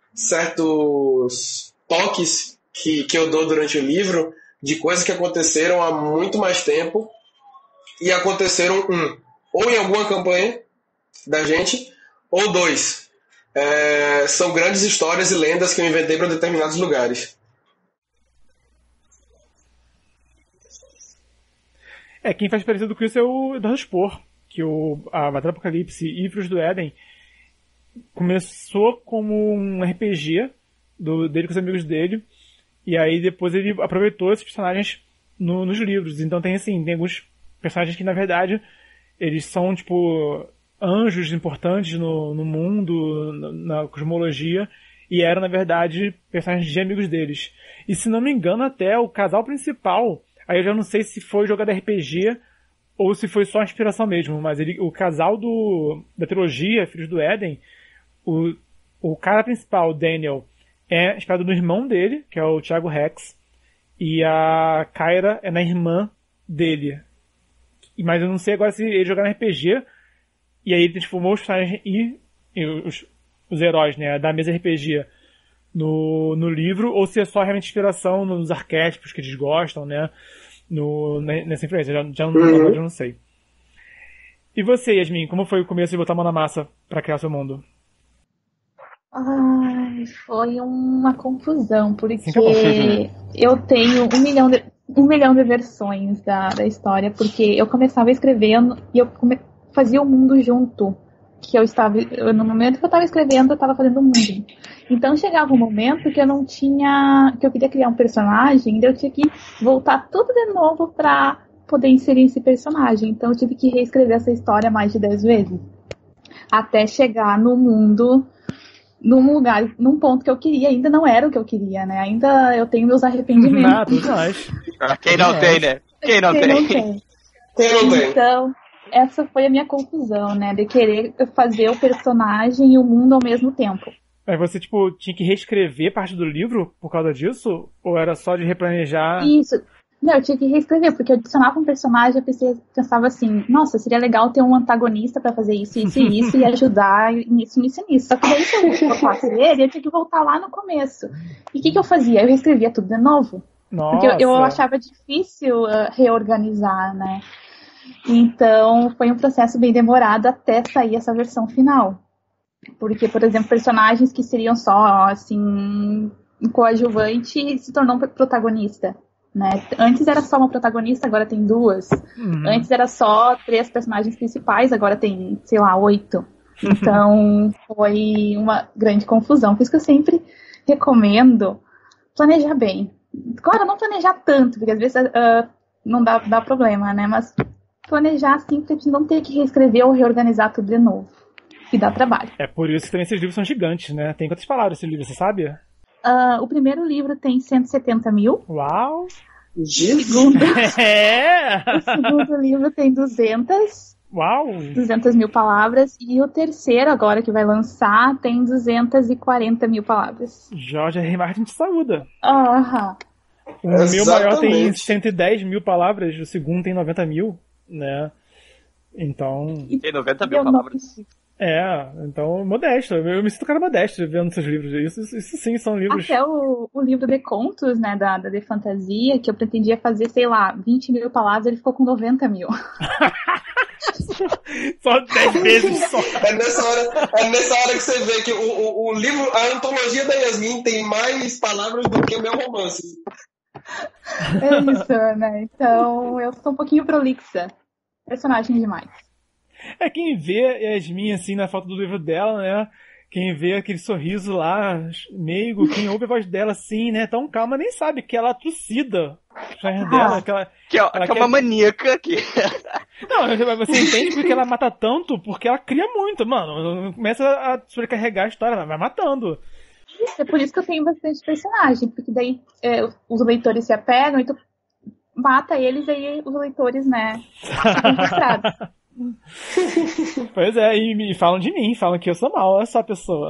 toques que eu dou durante o livro de coisas que aconteceram há muito mais tempo e aconteceram, ou em alguma campanha da gente, ou 2. São grandes histórias e lendas que eu inventei para determinados lugares. Quem faz parecido com isso é o Eduardo Spohr, que a Batalha do Apocalipse e Filhos do Éden começou como um RPG dele com os amigos dele, e aí depois ele aproveitou esses personagens nos livros. Então tem alguns personagens que na verdade eles são tipo anjos importantes no mundo, na cosmologia, e eram na verdade personagens de amigos deles. E se não me engano até o casal principal, aí eu já não sei se foi jogado RPG ou se foi só inspiração mesmo, mas o casal da trilogia Filhos do Éden, o cara principal, o Daniel, é inspirado no irmão dele, que é o Thiago Rex, e a Kyra é na irmã dele. Mas eu não sei agora se ele jogaram RPG, e aí ele transformou os personagens e os heróis, né, da mesa RPG no livro, ou se é só realmente inspiração nos arquétipos que eles gostam, né, nessa influência. Já não sei. E você, Yasmin, como foi o começo de botar a mão na massa para criar seu mundo? Foi uma confusão, porque eu tenho 1 milhão de versões da história, porque eu começava escrevendo e eu fazia o mundo junto. No momento que eu estava escrevendo, eu estava fazendo o mundo. Então chegava um momento que eu queria criar um personagem, e eu tinha que voltar tudo de novo para poder inserir esse personagem. Então eu tive que reescrever essa história mais de 10 vezes, até chegar no mundo, num ponto que eu queria. Ainda não era o que eu queria, né? Ainda eu tenho meus arrependimentos. Quem não tem, né? Quem não tem? Então, essa foi a minha confusão, né? De querer fazer o personagem e o mundo ao mesmo tempo. Mas você, tinha que reescrever parte do livro por causa disso? Ou era só de replanejar? Isso. Não, eu tinha que reescrever, porque eu adicionava um personagem e pensava assim, nossa, seria legal ter um antagonista pra fazer isso, isso e isso, e ajudar nisso. Só que daí, se eu colocasse ele, eu tinha que voltar lá no começo. E o que eu fazia? Eu reescrevia tudo de novo. Nossa. Porque eu achava difícil reorganizar, né? Então, foi um processo bem demorado até sair essa versão final. Porque, por exemplo, personagens que seriam só, assim, um coadjuvante se tornou protagonista, né? Antes era só uma protagonista, agora tem 2. Antes era só 3 personagens principais, agora tem, sei lá, 8. Então, foi uma grande confusão. Por isso que eu sempre recomendo planejar bem. Claro, não planejar tanto, porque às vezes não dá problema, né? Mas planejar assim, pra gente não ter que reescrever ou reorganizar tudo de novo. Que dá trabalho. É por isso que também esses livros são gigantes, né? Tem quantas palavras esse livro, você sabe? O primeiro livro tem 170 mil. Uau! O segundo livro tem 200. Uau! 200 mil palavras. E o terceiro, agora que vai lançar, tem 240 mil palavras. Jorge R. Martin te saúda. O Exatamente. meu maior tem 110 mil palavras, o segundo tem 90 mil, né? Então... Tem 90 mil palavras. Então, modesto. Eu me sinto cara modesto vendo seus livros. Isso sim são livros... Até o livro de contos, né, da de fantasia, que eu pretendia fazer, sei lá, 20 mil palavras, ele ficou com 90 mil. Só 10 vezes só. É nessa hora que você vê que o livro, a antologia da Yasmin tem mais palavras do que o meu romance. É isso, né? Então eu sou um pouquinho prolixa. Personagem demais. É, quem vê Yasmin assim na foto do livro dela, né? Quem vê aquele sorriso lá, meigo, quem ouve a voz dela assim, né? Tão calma, nem sabe que ela trucida dela. Que é uma maníaca aqui. Não, você entende porque ela mata tanto, porque ela cria muito, mano. Começa a sobrecarregar a história, vai matando. É por isso que eu tenho bastante personagem, porque daí os leitores se apegam e tu mata eles, aí os leitores, né, ficam frustrados. Pois é, e me falam de mim, falam que eu sou mal, olha só a pessoa.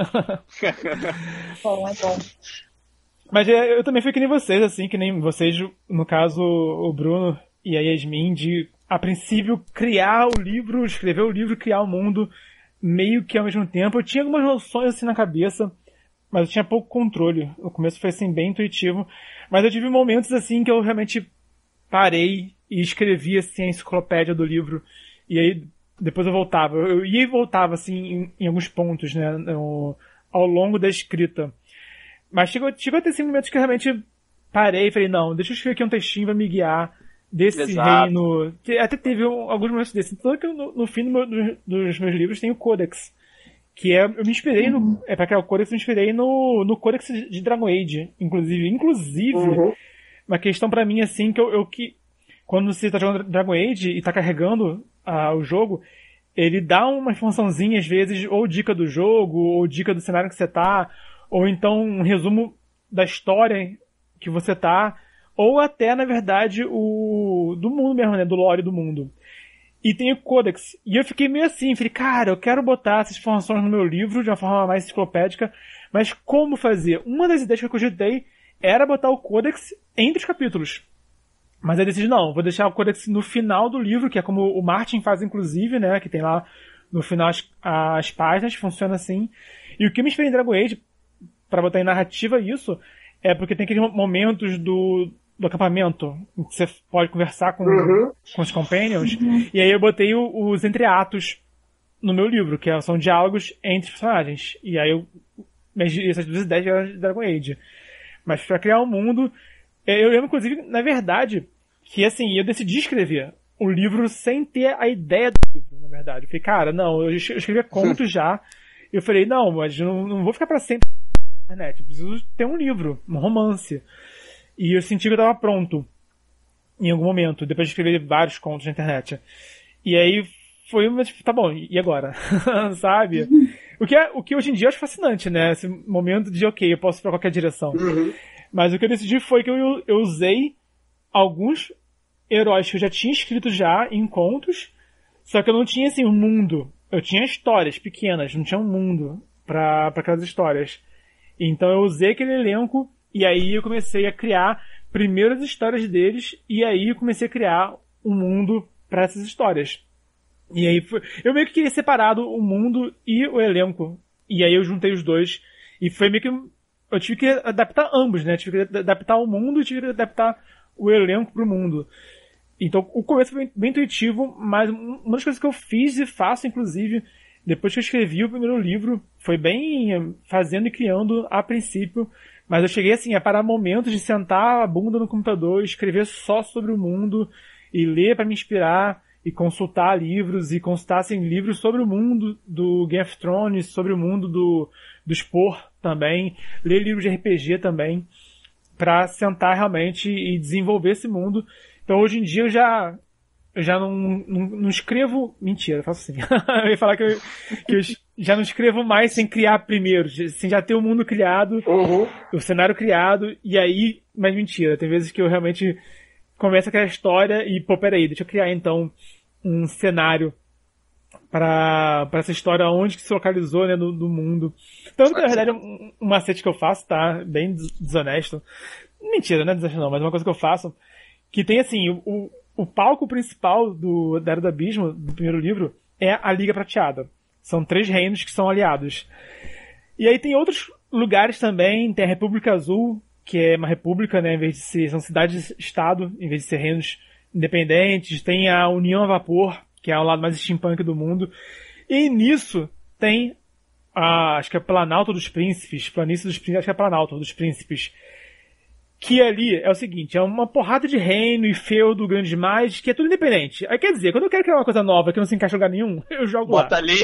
Bom, é bom. Mas eu também fui que nem vocês, assim, que nem vocês, no caso, o Bruno e a Yasmin, de, a princípio, criar o livro, escrever o livro, criar o mundo, meio que ao mesmo tempo. Eu tinha algumas noções assim na cabeça, mas eu tinha pouco controle. O começo foi, assim, bem intuitivo. Mas eu tive momentos, assim, que eu realmente parei e escrevi, assim, a enciclopédia do livro. E aí, depois eu voltava. Eu ia e voltava, assim, em alguns pontos, né, ao longo da escrita. Mas chegou a ter, assim, momentos que eu realmente parei e falei, não, deixa eu escrever aqui um textinho, vai me guiar desse reino. Até teve alguns momentos desses. Tanto que no fim dos meus livros tem o Codex. Que eu me inspirei pra criar o Codex, eu me inspirei no Codex de Dragon Age. Inclusive, uma questão pra mim, assim, que quando você tá jogando Dragon Age e tá carregando o jogo, ele dá uma informaçãozinha, às vezes, ou dica do jogo, ou dica do cenário que você tá, ou então um resumo da história que você tá, ou até, na verdade, do mundo mesmo, né, do lore do mundo. E tem o Codex. E eu fiquei meio assim, falei, cara, eu quero botar essas informações no meu livro de uma forma mais enciclopédica, mas como fazer? Uma das ideias que eu cogitei era botar o Codex entre os capítulos. Mas eu decidi, não, vou deixar o Codex no final do livro, que é como o Martin faz, inclusive, né, que tem lá no final as páginas, funciona assim. E o que me inspirou em Dragon Age, pra botar em narrativa isso, é porque tem aqueles momentos do acampamento, em que você pode conversar com os companions, e aí eu botei os entreatos no meu livro, que são diálogos entre os personagens. E aí essas duas ideias eram de Dragon Age. Mas pra criar um mundo, eu lembro, inclusive, na verdade, que assim, eu decidi escrever o livro sem ter a ideia do livro, na verdade. Eu falei, cara, não, eu escrevia contos já. Eu falei, não, mas eu não vou ficar pra sempre na internet. Eu preciso ter um livro, um romance. E eu senti que eu tava pronto em algum momento, depois de escrever vários contos na internet. E aí foi tipo, tá bom, e agora? Sabe? O que hoje em dia eu acho fascinante, né? Esse momento de, ok, eu posso ir pra qualquer direção. Mas o que eu decidi foi que eu usei alguns heróis que eu já tinha escrito já em contos, só que eu não tinha, assim, um mundo. Eu tinha histórias pequenas, não tinha um mundo pra aquelas histórias. Então eu usei aquele elenco e aí eu comecei a criar primeiro as histórias deles e aí eu comecei a criar um mundo pra essas histórias. E aí eu meio que queria separado o mundo e o elenco. E aí eu juntei os dois e foi meio que eu tive que adaptar ambos, né? Tive que adaptar o mundo e tive que adaptar o elenco pro mundo. Então, o começo foi bem intuitivo, mas uma das coisas que eu fiz e faço, inclusive, depois que eu escrevi o primeiro livro, foi bem fazendo e criando a princípio, mas eu cheguei, assim, a parar momentos de sentar a bunda no computador e escrever só sobre o mundo e ler para me inspirar e consultar livros e consultar, assim, livros sobre o mundo do Game of Thrones, sobre o mundo do Spore também, ler livros de RPG também, pra sentar realmente e desenvolver esse mundo. Então hoje em dia eu já não escrevo... Mentira, eu faço assim. Eu ia falar que eu já não escrevo mais sem criar primeiro, sem já ter o mundo criado, o cenário criado, e aí... Mas mentira, tem vezes que eu realmente começo a criar história e, pô, peraí, deixa eu criar então um cenário para essa história, onde que se localizou, né, no mundo. Tanto que, na verdade, um macete que eu faço, tá? Bem desonesto. Mentira, não é desonesto não, mas uma coisa que eu faço, que tem, assim, o palco principal da Era do Abismo, do primeiro livro, é a Liga Prateada. São 3 reinos que são aliados. E aí tem outros lugares também, tem a República Azul, que é uma república, né, em vez de ser, são cidades-estado, em vez de ser reinos independentes. Tem a União a Vapor, que é o lado mais steampunk do mundo. E nisso tem acho que é Planalto dos Príncipes, Planície dos Príncipes, acho que é Planalto dos Príncipes, que ali é o seguinte, é uma porrada de reino e feudo grande demais, que é tudo independente. Aí quer dizer, quando eu quero criar uma coisa nova que não se encaixa em lugar nenhum, eu jogo lá. Bota ali.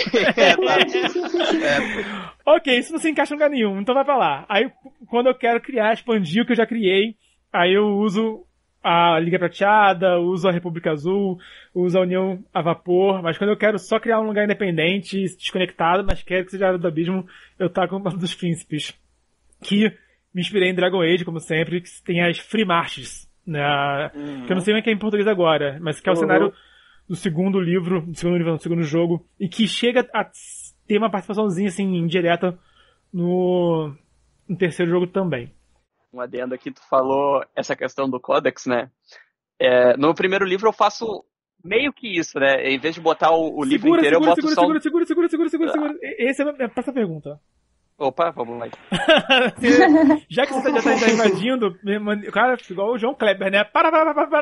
Ok, isso não se encaixa em lugar nenhum, então vai pra lá. Aí quando eu quero criar, expandir o que eu já criei, aí eu uso a Liga Prateada, uso a República Azul, uso a União a Vapor, mas quando eu quero só criar um lugar independente, desconectado, mas quero que seja a Era do Abismo, eu taco o Planalto dos Príncipes. Que me inspirei em Dragon Age, como sempre, que tem as Free Marches, né? Que eu não sei nem que é em português agora, mas que é o cenário do segundo livro, do segundo jogo, e que chega a ter uma participaçãozinha, assim, indireta no terceiro jogo também. Um adendo aqui, tu falou essa questão do Codex, né? No primeiro livro eu faço meio que isso, né? Em vez de botar o livro inteiro, eu boto só... Segura. Essa é a próxima pergunta. Opa, vamos lá. Já que você já tá invadindo, cara, igual o João Kleber, né? Para!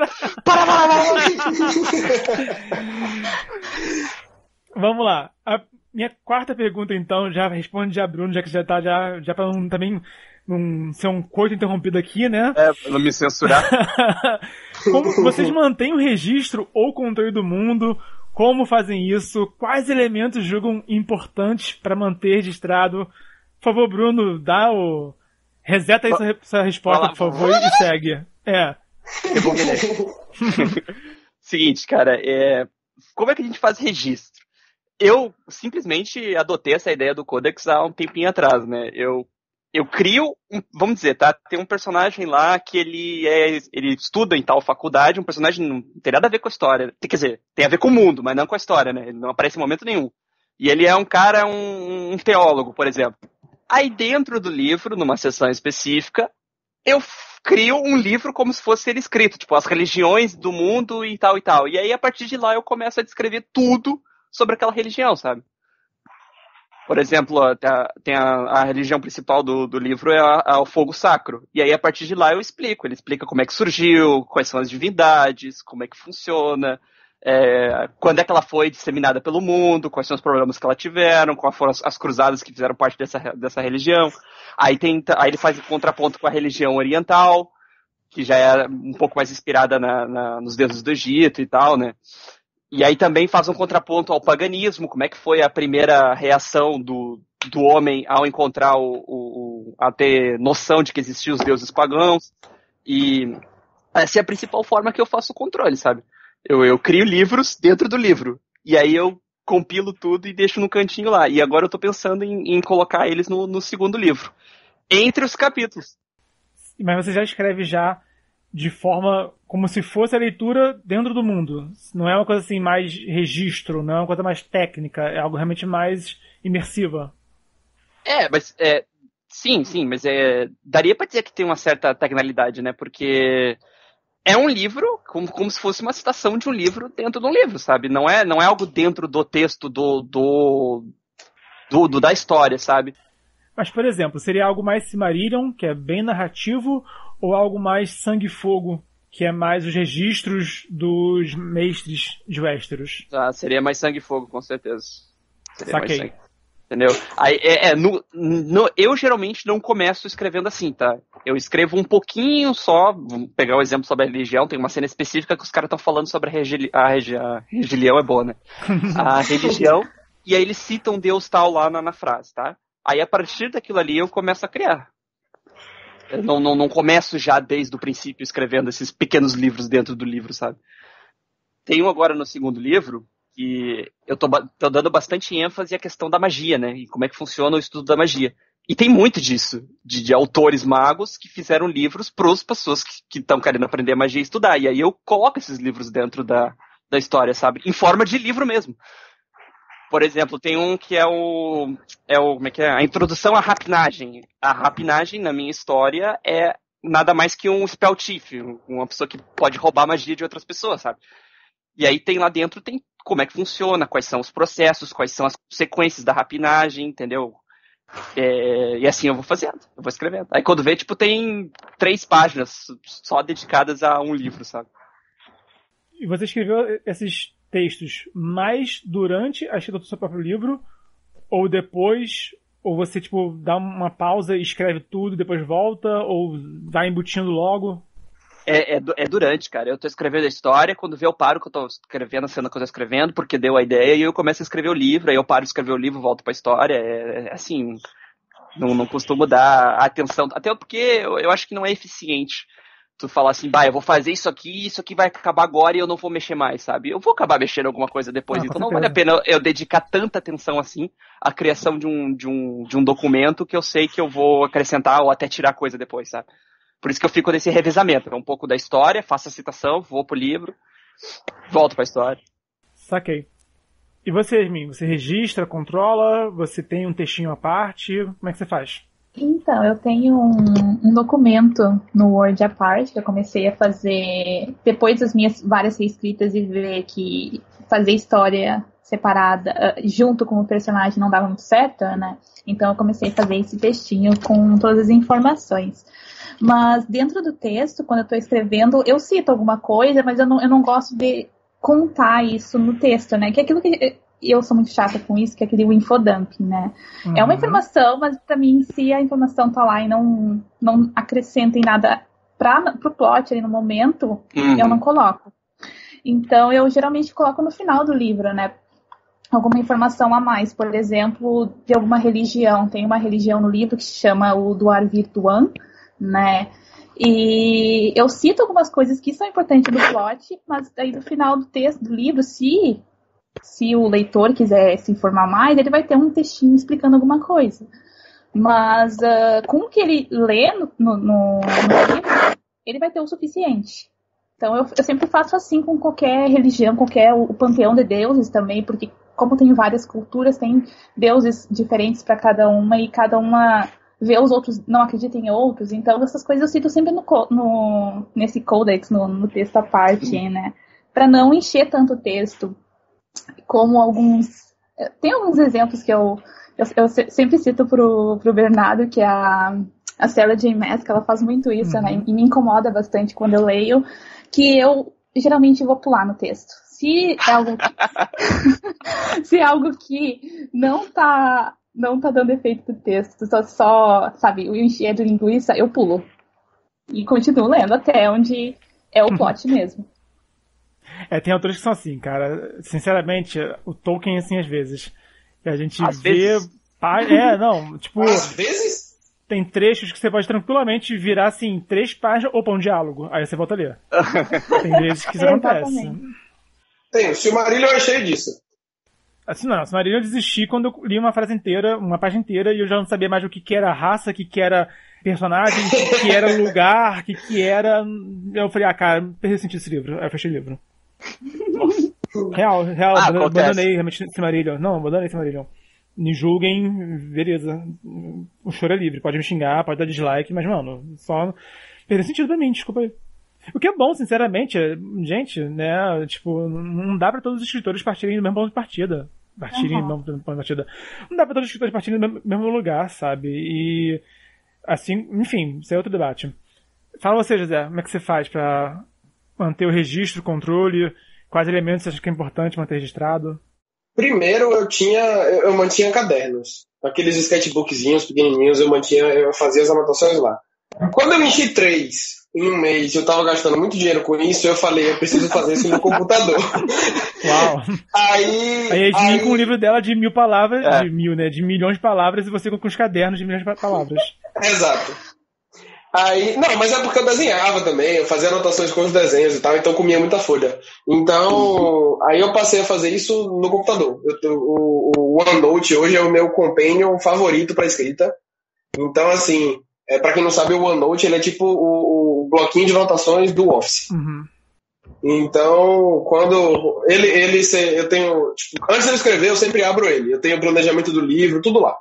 Vamos lá. A minha quarta pergunta, então, já responde já, Bruno, já que já tá, já pra não, também não ser um coito interrompido aqui, né? Pra não me censurar. Como vocês mantêm o registro ou controle do mundo? Como fazem isso? Quais elementos julgam importantes para manter registrado? Por favor, Bruno, reseta aí essa resposta, por favor, e segue. Eu vou Seguinte, cara, como é que a gente faz registro? Eu simplesmente adotei essa ideia do Codex há um tempinho atrás, né? Eu crio, vamos dizer, tá? Tem um personagem lá que ele estuda em tal faculdade, um personagem não tem nada a ver com a história. Quer dizer, tem a ver com o mundo, mas não com a história, né? Ele não aparece em momento nenhum. E ele é um cara, um teólogo, por exemplo. Aí dentro do livro, numa seção específica, eu crio um livro como se fosse ele escrito, tipo, as religiões do mundo e tal e tal. E aí, a partir de lá, eu começo a descrever tudo sobre aquela religião, sabe? Por exemplo, tem a religião principal do livro é o fogo sacro. E aí, a partir de lá, ele explica como é que surgiu, quais são as divindades, como é que funciona, quando é que ela foi disseminada pelo mundo, quais são os problemas que ela tiveram, quais foram as cruzadas que fizeram parte dessa religião. Aí ele faz o contraponto com a religião oriental, que já é um pouco mais inspirada nos deuses do Egito e tal, né? E aí também faz um contraponto ao paganismo, como é que foi a primeira reação do homem ao encontrar a ter noção de que existiam os deuses pagãos. E essa é a principal forma que eu faço o controle, sabe? Eu crio livros dentro do livro. E aí eu compilo tudo e deixo no cantinho lá. E agora eu tô pensando em colocar eles no segundo livro. Entre os capítulos. Mas você já escreve já de forma como se fosse a leitura dentro do mundo. Não é uma coisa assim mais registro, não é uma coisa mais técnica, é algo realmente mais imersiva. Mas sim, mas daria pra dizer que tem uma certa tecnicalidade, né? Porque é um livro, como se fosse uma citação de um livro dentro de um livro, sabe? Não é algo dentro do texto da história, sabe? Mas, por exemplo, seria algo mais Silmarillion, que é bem narrativo, ou algo mais Sangue e Fogo, que é mais os registros dos mestres de Westeros? Seria mais Sangue e Fogo, com certeza. Saquei. Entendeu? Aí, eu geralmente não começo escrevendo assim, tá? Eu escrevo um pouquinho só, vamos pegar o exemplo sobre a religião, tem uma cena específica que os caras estão falando sobre a religião, é boa, né? A religião, e aí eles citam Deus tal lá na frase, tá? Aí a partir daquilo ali eu começo a criar. Eu não começo já desde o princípio escrevendo esses pequenos livros dentro do livro, sabe? Tem um agora no segundo livro, que eu tô dando bastante ênfase à questão da magia, né? E como é que funciona o estudo da magia. E tem muito disso, de autores magos que fizeram livros para as pessoas que estão querendo aprender magia e estudar. E aí eu coloco esses livros dentro da história, sabe? Em forma de livro mesmo. Por exemplo, tem um que como é que é? A introdução à rapinagem. A rapinagem, na minha história, é nada mais que um spell thief, uma pessoa que pode roubar magia de outras pessoas, sabe? E aí tem lá dentro, tem como é que funciona, quais são os processos, quais são as sequências da rapinagem, entendeu? E assim eu vou fazendo, eu vou escrevendo. Aí quando vê, tem 3 páginas só dedicadas a um livro, sabe? E você escreveu esses textos mais durante a escrita do seu próprio livro, ou depois, ou você, tipo, dá uma pausa e escreve tudo, depois volta, ou vai embutindo logo? É durante, cara. Eu tô escrevendo a história, quando vê eu paro que eu tô escrevendo a cena que eu tô escrevendo, porque deu a ideia, e eu começo a escrever o livro, aí eu paro de escrever o livro, volto pra história. Assim, não costumo dar atenção, até porque eu acho que não é eficiente tu falar assim, eu vou fazer isso aqui vai acabar agora e eu não vou mexer mais, sabe? Eu vou acabar mexendo em alguma coisa depois, então não vale a pena eu dedicar tanta atenção assim à criação de um documento que eu sei que eu vou acrescentar ou até tirar coisa depois, sabe? Por isso que eu fico nesse revezamento. É um pouco da história, faço a citação, vou pro livro, volto pra história. Saquei. E você, Hermínio? Você registra, controla? Você tem um textinho à parte? Como é que você faz? Então, eu tenho um documento no Word à parte que eu comecei a fazer depois das minhas várias reescritas e ver que fazer história separada junto com o personagem não dava muito certo, né? Então eu comecei a fazer esse textinho com todas as informações. Mas dentro do texto, quando eu estou escrevendo, eu cito alguma coisa, mas eu não gosto de contar isso no texto, né? Que é aquilo que eu sou muito chata com isso, que é aquele infodumping, né? É uma informação, mas pra mim, se a informação tá lá e não acrescenta em nada pro plot ali no momento, eu não coloco. Então, eu geralmente coloco no final do livro, né? Alguma informação a mais, por exemplo, de alguma religião. Tem uma religião no livro que se chama o Duar Virtuan, né? E eu cito algumas coisas que são importantes do plot, mas aí no final do texto do livro, se o leitor quiser se informar mais, ele vai ter um textinho explicando alguma coisa. Mas com o que ele lê no livro, ele vai ter o suficiente. Então eu sempre faço assim com qualquer religião, o panteão de deuses também, porque como tem várias culturas, tem deuses diferentes para cada uma, e cada uma vê os outros, não acredita em outros. Então essas coisas eu cito sempre nesse codex, no texto à parte, né? Para não encher tanto o texto. Como tem alguns exemplos que eu sempre cito pro Bernardo, que é a Sarah J. Maas, que ela faz muito isso, né? E me incomoda bastante quando eu leio, que eu geralmente vou pular no texto. Se é algo que não tá dando efeito pro texto, só sabe, o encher de linguiça, eu pulo. E continuo lendo até onde é o plot mesmo. Tem autores que são assim, cara. Sinceramente, o Tolkien, assim, às vezes. E a gente às vê... vezes? Tipo... Às vezes? Tem trechos que você pode tranquilamente virar, assim, 3 páginas, opa, um diálogo. Aí você volta a ler. Tem vezes que isso acontece. Tem, o Silmarillion é cheio disso. Assim, não, o Silmarillion eu desisti quando eu li uma frase inteira, uma página inteira, e eu já não sabia mais o que era raça, o que era personagem, o que era lugar, o que era... Eu falei, cara, perdi sentido esse livro. Aí eu fechei o livro. Real, abandonei realmente Silmarillion. Não, abandonei Silmarillion. Me julguem, beleza. O choro é livre, pode me xingar, pode dar dislike, mas, mano, só perdeu sentido pra mim, desculpa aí. O que é bom, sinceramente, gente, né, tipo, não dá pra todos os escritores partirem do mesmo ponto de partida. Não dá pra todos os escritores partirem do mesmo lugar, sabe? E, assim, enfim, isso é outro debate. Fala você, José, como é que você faz pra manter o registro, o controle, quais elementos você acha que é importante manter registrado? Primeiro eu mantinha cadernos. Aqueles sketchbookzinhos pequenininhos, eu fazia as anotações lá. Quando eu enchi 3 em um mês, eu tava gastando muito dinheiro com isso, eu falei, eu preciso fazer isso no computador. Uau! Aí a Edmil com o livro dela de 1000 palavras, de milhões de palavras, e você com os cadernos de milhões de palavras. Exato. Não, mas é porque eu desenhava também, eu fazia anotações com os desenhos e tal, então comia muita folha. Então, aí eu passei a fazer isso no computador. O OneNote hoje é o meu companion favorito para escrita. Então, assim, para quem não sabe, o OneNote ele é tipo o bloquinho de anotações do Office. Então, quando eu tenho, tipo, antes de eu escrever, eu sempre abro ele. Eu tenho o planejamento do livro, tudo lá.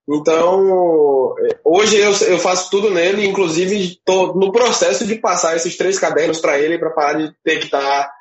Então, hoje eu faço tudo nele, inclusive estou no processo de passar esses 3 cadernos para ele, para parar de ter que estar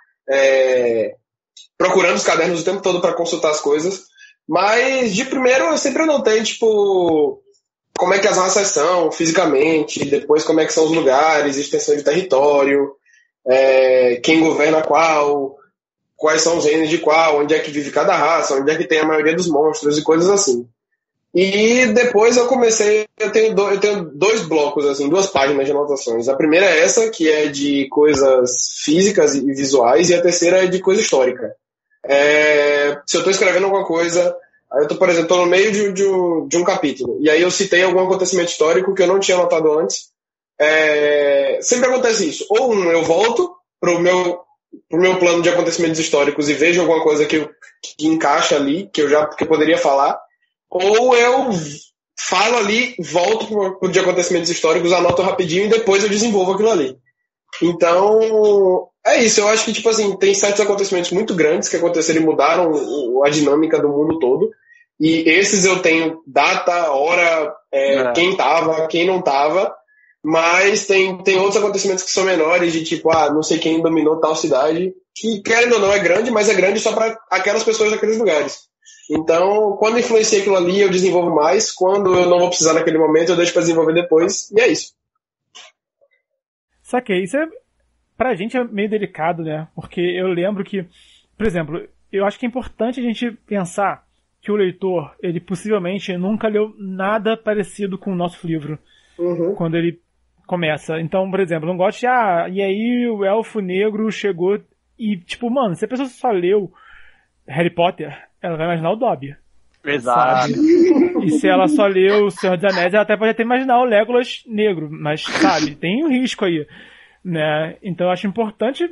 procurando os cadernos o tempo todo para consultar as coisas. Mas, de primeiro, eu sempre anotei, tipo, como é que as raças são fisicamente, depois como é que são os lugares, extensão de território, quem governa qual quais são os reinos de qual, onde é que vive cada raça, onde é que tem a maioria dos monstros e coisas assim. E depois eu tenho 2 blocos, assim, 2 páginas de anotações. A primeira é essa, que é de coisas físicas e visuais, e a terceira é de coisa histórica. Se eu estou escrevendo alguma coisa, aí eu por exemplo, tô no meio de um capítulo, e aí eu citei algum acontecimento histórico que eu não tinha notado antes. Sempre acontece isso. Ou eu volto pro meu plano de acontecimentos históricos e vejo alguma coisa que encaixa ali, que eu poderia falar, ou eu falo ali, volto pro de acontecimentos históricos, anoto rapidinho e depois eu desenvolvo aquilo ali. Então, é isso. Eu acho que, tipo assim, tem certos acontecimentos muito grandes que aconteceram e mudaram a dinâmica do mundo todo. E esses eu tenho data, hora, quem tava, quem não tava. Mas tem outros acontecimentos que são menores, de tipo, não sei quem dominou tal cidade, que, querendo ou não, é grande, mas é grande só para aquelas pessoas daqueles lugares. Então, quando influencia aquilo ali, eu desenvolvo mais. Quando eu não vou precisar naquele momento, eu deixo para desenvolver depois. E é isso. Saquei. Isso pra gente é meio delicado, né? Porque eu lembro que, por exemplo, eu acho que é importante a gente pensar que o leitor, ele possivelmente nunca leu nada parecido com o nosso livro. Quando ele começa. Então, por exemplo, não gosto de, e aí o elfo negro chegou e, tipo, mano, se a pessoa só leu Harry Potter, ela vai imaginar o Dobby. Exato. Sabe? E se ela só leu O Senhor dos Anéis, ela até pode até imaginar o Legolas negro, mas, sabe, tem um risco aí, né? Então eu acho importante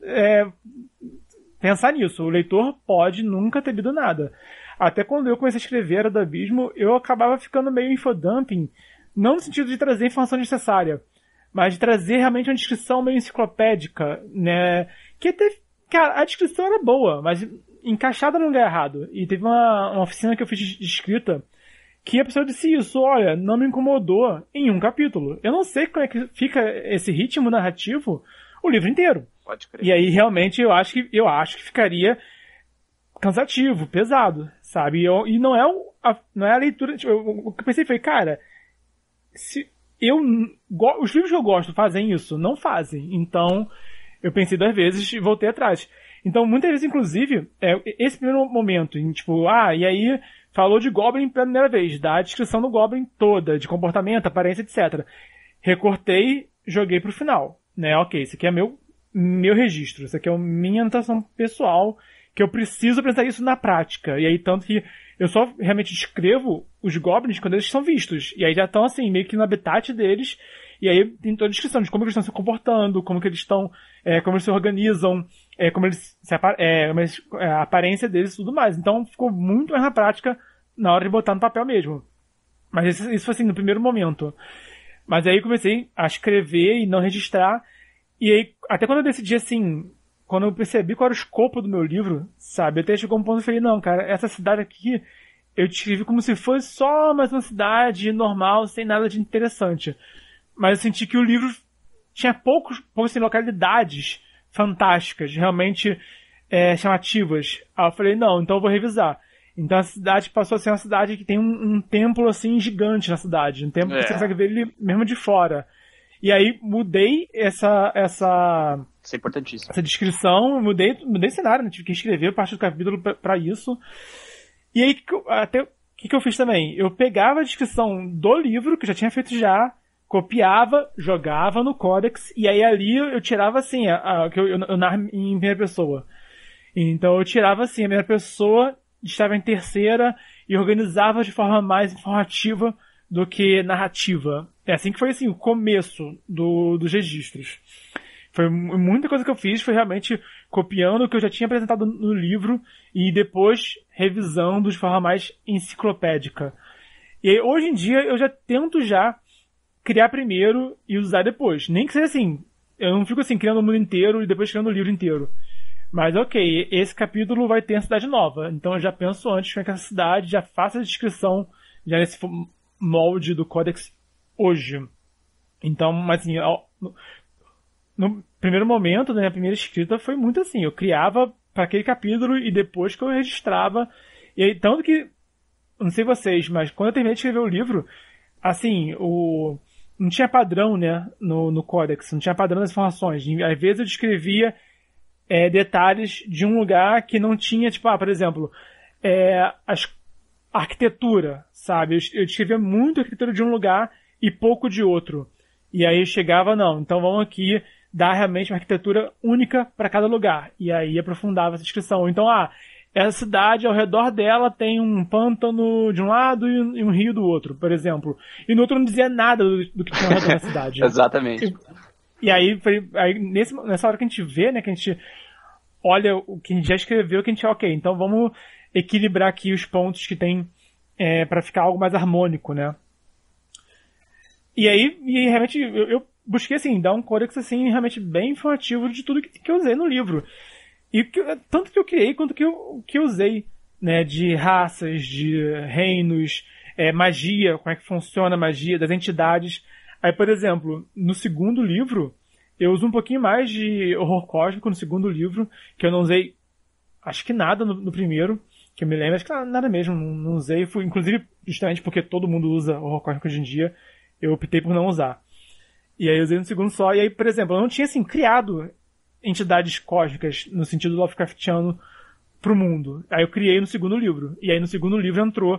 pensar nisso. O leitor pode nunca ter lido nada. Até quando eu comecei a escrever Era do Abismo, eu acabava ficando meio infodumping, não no sentido de trazer informação necessária, mas de trazer realmente uma descrição meio enciclopédica, né? Que até, cara, a descrição era boa, mas encaixada no lugar errado. E teve uma oficina que eu fiz de escrita que a pessoa disse isso: olha, não me incomodou em um capítulo. Eu não sei como é que fica esse ritmo narrativo o livro inteiro. Pode crer. E aí, realmente, eu acho que ficaria cansativo, pesado, sabe? E não é a leitura... Tipo, o que eu pensei foi, cara, os livros que eu gosto fazem isso? Não fazem. Então, eu pensei 2 vezes e voltei atrás. Então, muitas vezes, inclusive, esse primeiro momento, tipo, e aí falou de Goblin pela primeira vez, dá a descrição do Goblin toda, de comportamento, aparência, etc. Recortei, joguei pro final, né? Ok, isso aqui é meu registro, isso aqui é minha anotação pessoal, que eu preciso apresentar isso na prática. E aí, tanto que eu só realmente descrevo os Goblins quando eles são vistos. E aí já estão, assim, meio que no habitat deles. E aí tem toda a descrição de como eles estão se comportando, como que eles estão, como eles se organizam, como eles a aparência deles e tudo mais. Então ficou muito mais na prática na hora de botar no papel mesmo. Mas isso foi assim, no primeiro momento. Mas aí eu comecei a escrever e não registrar. E aí, até quando eu decidi, assim, quando eu percebi qual era o escopo do meu livro, sabe? Até chegou um ponto que eu falei, não, cara, essa cidade aqui, eu descrevi como se fosse só mais uma cidade normal, sem nada de interessante. Mas eu senti que o livro tinha poucas assim, localidades fantásticas, realmente chamativas. Aí eu falei, não, então eu vou revisar. Então a cidade passou a ser uma cidade que tem um templo assim gigante na cidade. Um templo que você consegue ver ele mesmo de fora. E aí mudei Isso é importantíssimo. Essa descrição, mudei o cenário, né? Tive que escrever parte do capítulo pra isso. E aí, até o que eu fiz também? Eu pegava a descrição do livro, que eu já tinha feito copiava, jogava no Codex, e aí ali eu tirava assim, que eu narro em primeira pessoa. Então eu tirava assim, a primeira pessoa, estava em terceira, e organizava de forma mais informativa do que narrativa. É assim que foi assim, o começo dos registros. Foi muita coisa que eu fiz, foi realmente copiando o que eu já tinha apresentado no livro e depois revisando de forma mais enciclopédica. E aí, hoje em dia eu já tento criar primeiro e usar depois. Nem que seja assim, eu não fico assim criando o mundo inteiro e depois criando o livro inteiro. Mas ok, esse capítulo vai ter a cidade nova, então eu já penso antes com essa cidade, já faço a descrição já nesse molde do Codex hoje. Então, mas assim, no primeiro momento, né, a primeira escrita foi muito assim, eu criava para aquele capítulo e depois que eu registrava, e aí, tanto que, não sei vocês, mas quando eu terminei de escrever o livro, assim, não tinha padrão, né, no Codex, não tinha padrão das informações. Às vezes eu descrevia detalhes de um lugar que não tinha, tipo, por exemplo, a arquitetura, sabe? Eu descrevia muito a arquitetura de um lugar e pouco de outro. E aí chegava, não, então vamos aqui dar realmente uma arquitetura única para cada lugar. E aí aprofundava essa descrição. Então, essa cidade, ao redor dela, tem um pântano de um lado e um rio do outro, por exemplo. E no outro não dizia nada do que tinha ao redor da cidade. Exatamente. E aí nessa hora que a gente vê, né, que a gente olha o que a gente já escreveu, que a gente, ok, então vamos equilibrar aqui os pontos que tem para ficar algo mais harmônico, né? E aí, realmente, eu busquei, assim, dar um códex, assim, realmente bem informativo de tudo que eu usei no livro. E tanto que eu criei, quanto que eu usei, né, de raças, de reinos, magia, como é que funciona a magia, das entidades. Aí, por exemplo, no segundo livro, eu uso um pouquinho mais de horror cósmico no segundo livro, que eu não usei, acho que nada no primeiro, que eu me lembro, acho que nada mesmo, não usei. Inclusive, justamente porque todo mundo usa horror cósmico hoje em dia, eu optei por não usar. E aí eu usei no segundo só, e aí, por exemplo, eu não tinha, assim, criado entidades cósmicas no sentido Lovecraftiano pro mundo. Aí eu criei no segundo livro. E aí no segundo livro entrou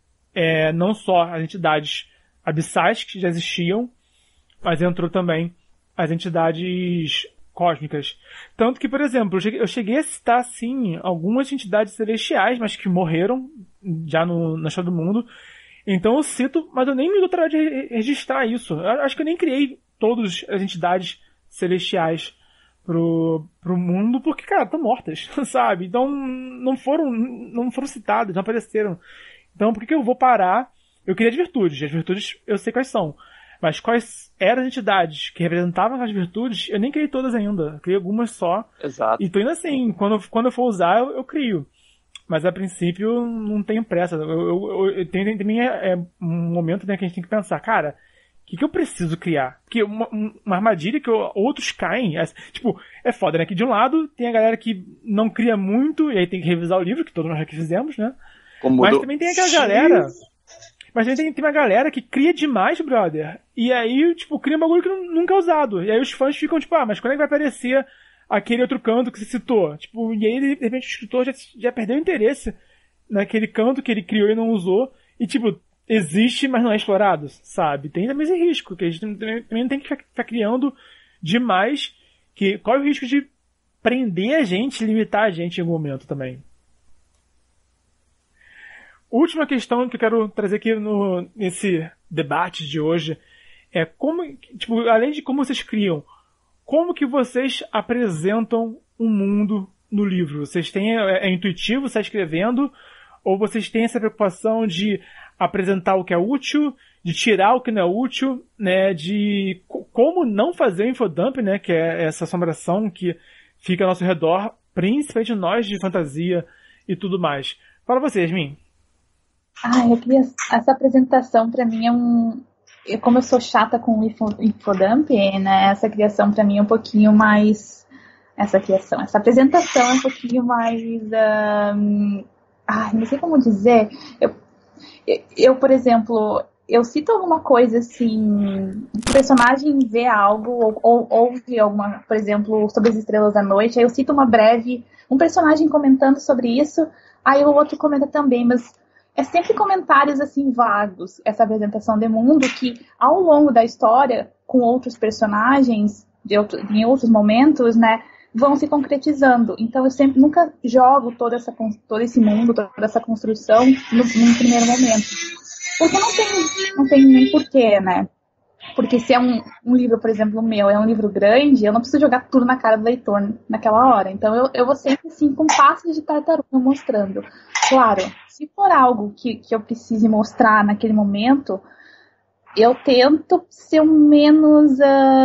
não só as entidades abissais que já existiam, mas entrou também as entidades cósmicas. Tanto que, por exemplo, eu cheguei a citar, sim, algumas entidades celestiais, mas que morreram já na história do mundo. Então eu cito, mas eu nem me dou trabalho de registrar isso. Eu acho que eu nem criei todas as entidades celestiais pro mundo, porque, cara, estão mortas, sabe? Então não foram citadas, não apareceram. Então por que eu vou parar? Eu queria as virtudes eu sei quais são. Mas quais eram as entidades que representavam as virtudes, eu nem criei todas ainda. Eu criei algumas só. Exato. E tô indo assim, quando eu for usar, eu crio. Mas a princípio não tenho pressa. Eu tenho também um momento, né, que a gente tem que pensar, cara, o que eu preciso criar? Porque uma armadilha que outros caem, tipo, é foda, né? Que de um lado tem a galera que não cria muito, e aí tem que revisar o livro, que todos nós já fizemos, né? Mas também tem aquela galera. Mas também tem uma galera que cria demais, brother. E aí, tipo, cria um bagulho que nunca é usado. E aí os fãs ficam, tipo, mas quando é que vai aparecer aquele outro canto que você citou? Tipo, e aí, de repente, o escritor já perdeu o interesse naquele canto que ele criou e não usou. E, tipo, existe, mas não é explorado, sabe? Tem também esse risco, que a gente também não tem que ficar criando demais. Qual é o risco de prender a gente, limitar a gente em algum momento também? Última questão que eu quero trazer aqui nesse debate de hoje é como, tipo, além de como vocês criam, como que vocês apresentam um mundo no livro? Vocês têm, intuitivo, você está escrevendo, ou vocês têm essa preocupação de apresentar o que é útil, de tirar o que não é útil, né, de como não fazer o infodump, né, que é essa assombração que fica ao nosso redor, principalmente nós de fantasia e tudo mais. Fala você, Yasmin. Eu queria... Essa apresentação pra mim como eu sou chata com o infodump, né, essa criação pra mim é um pouquinho mais... Essa apresentação é um pouquinho mais... não sei como dizer. Eu, por exemplo, eu cito alguma coisa assim, o personagem vê algo, ou ouve alguma, por exemplo, sobre as estrelas da noite, aí eu cito um personagem comentando sobre isso, aí o outro comenta também, mas é sempre comentários assim vagos, essa apresentação de mundo que ao longo da história, com outros personagens, em outros momentos, né, vão se concretizando. Então eu nunca jogo todo esse mundo, toda essa construção num primeiro momento. Porque não tem nem porquê, né? Porque se é um livro, por exemplo, o meu, é um livro grande, eu não preciso jogar tudo na cara do leitor naquela hora. Então eu vou sempre assim, com passos de tartaruga mostrando. Claro, se for algo que eu precise mostrar naquele momento, eu tento ser o menos...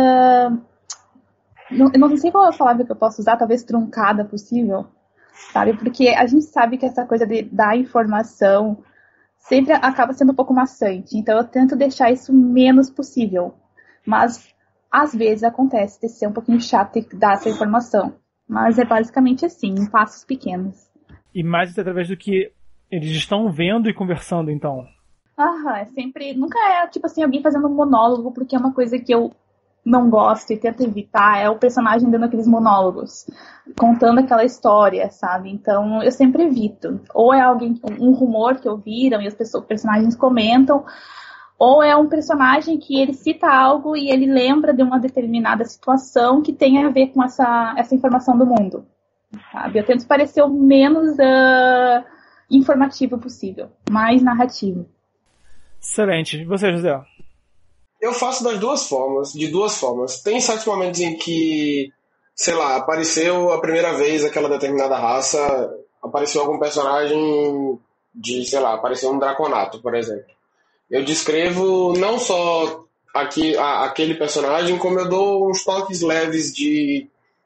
Eu não sei qual é a palavra que eu posso usar, talvez truncada possível, sabe? Porque a gente sabe que essa coisa de dar informação sempre acaba sendo um pouco maçante. Então eu tento deixar isso o menos possível. Mas às vezes acontece de ser um pouquinho chato e dar essa informação. Mas é basicamente assim, em passos pequenos. E mais através do que eles estão vendo e conversando, então. É sempre... Nunca é, tipo assim, alguém fazendo um monólogo, porque é uma coisa que eu não gosto e tento evitar é o personagem dando aqueles monólogos, contando aquela história, sabe? Então eu sempre evito. Ou é um rumor que ouviram e os personagens comentam, ou é um personagem que ele cita algo e ele lembra de uma determinada situação que tem a ver com essa informação do mundo, sabe? Eu tento parecer o menos informativo possível, mais narrativo. Excelente. E você, José? Eu faço de duas formas. Tem certos momentos em que, sei lá, apareceu a primeira vez aquela determinada raça, apareceu algum personagem apareceu um Draconato, por exemplo. Eu descrevo não só aquele personagem, como eu dou uns toques leves de...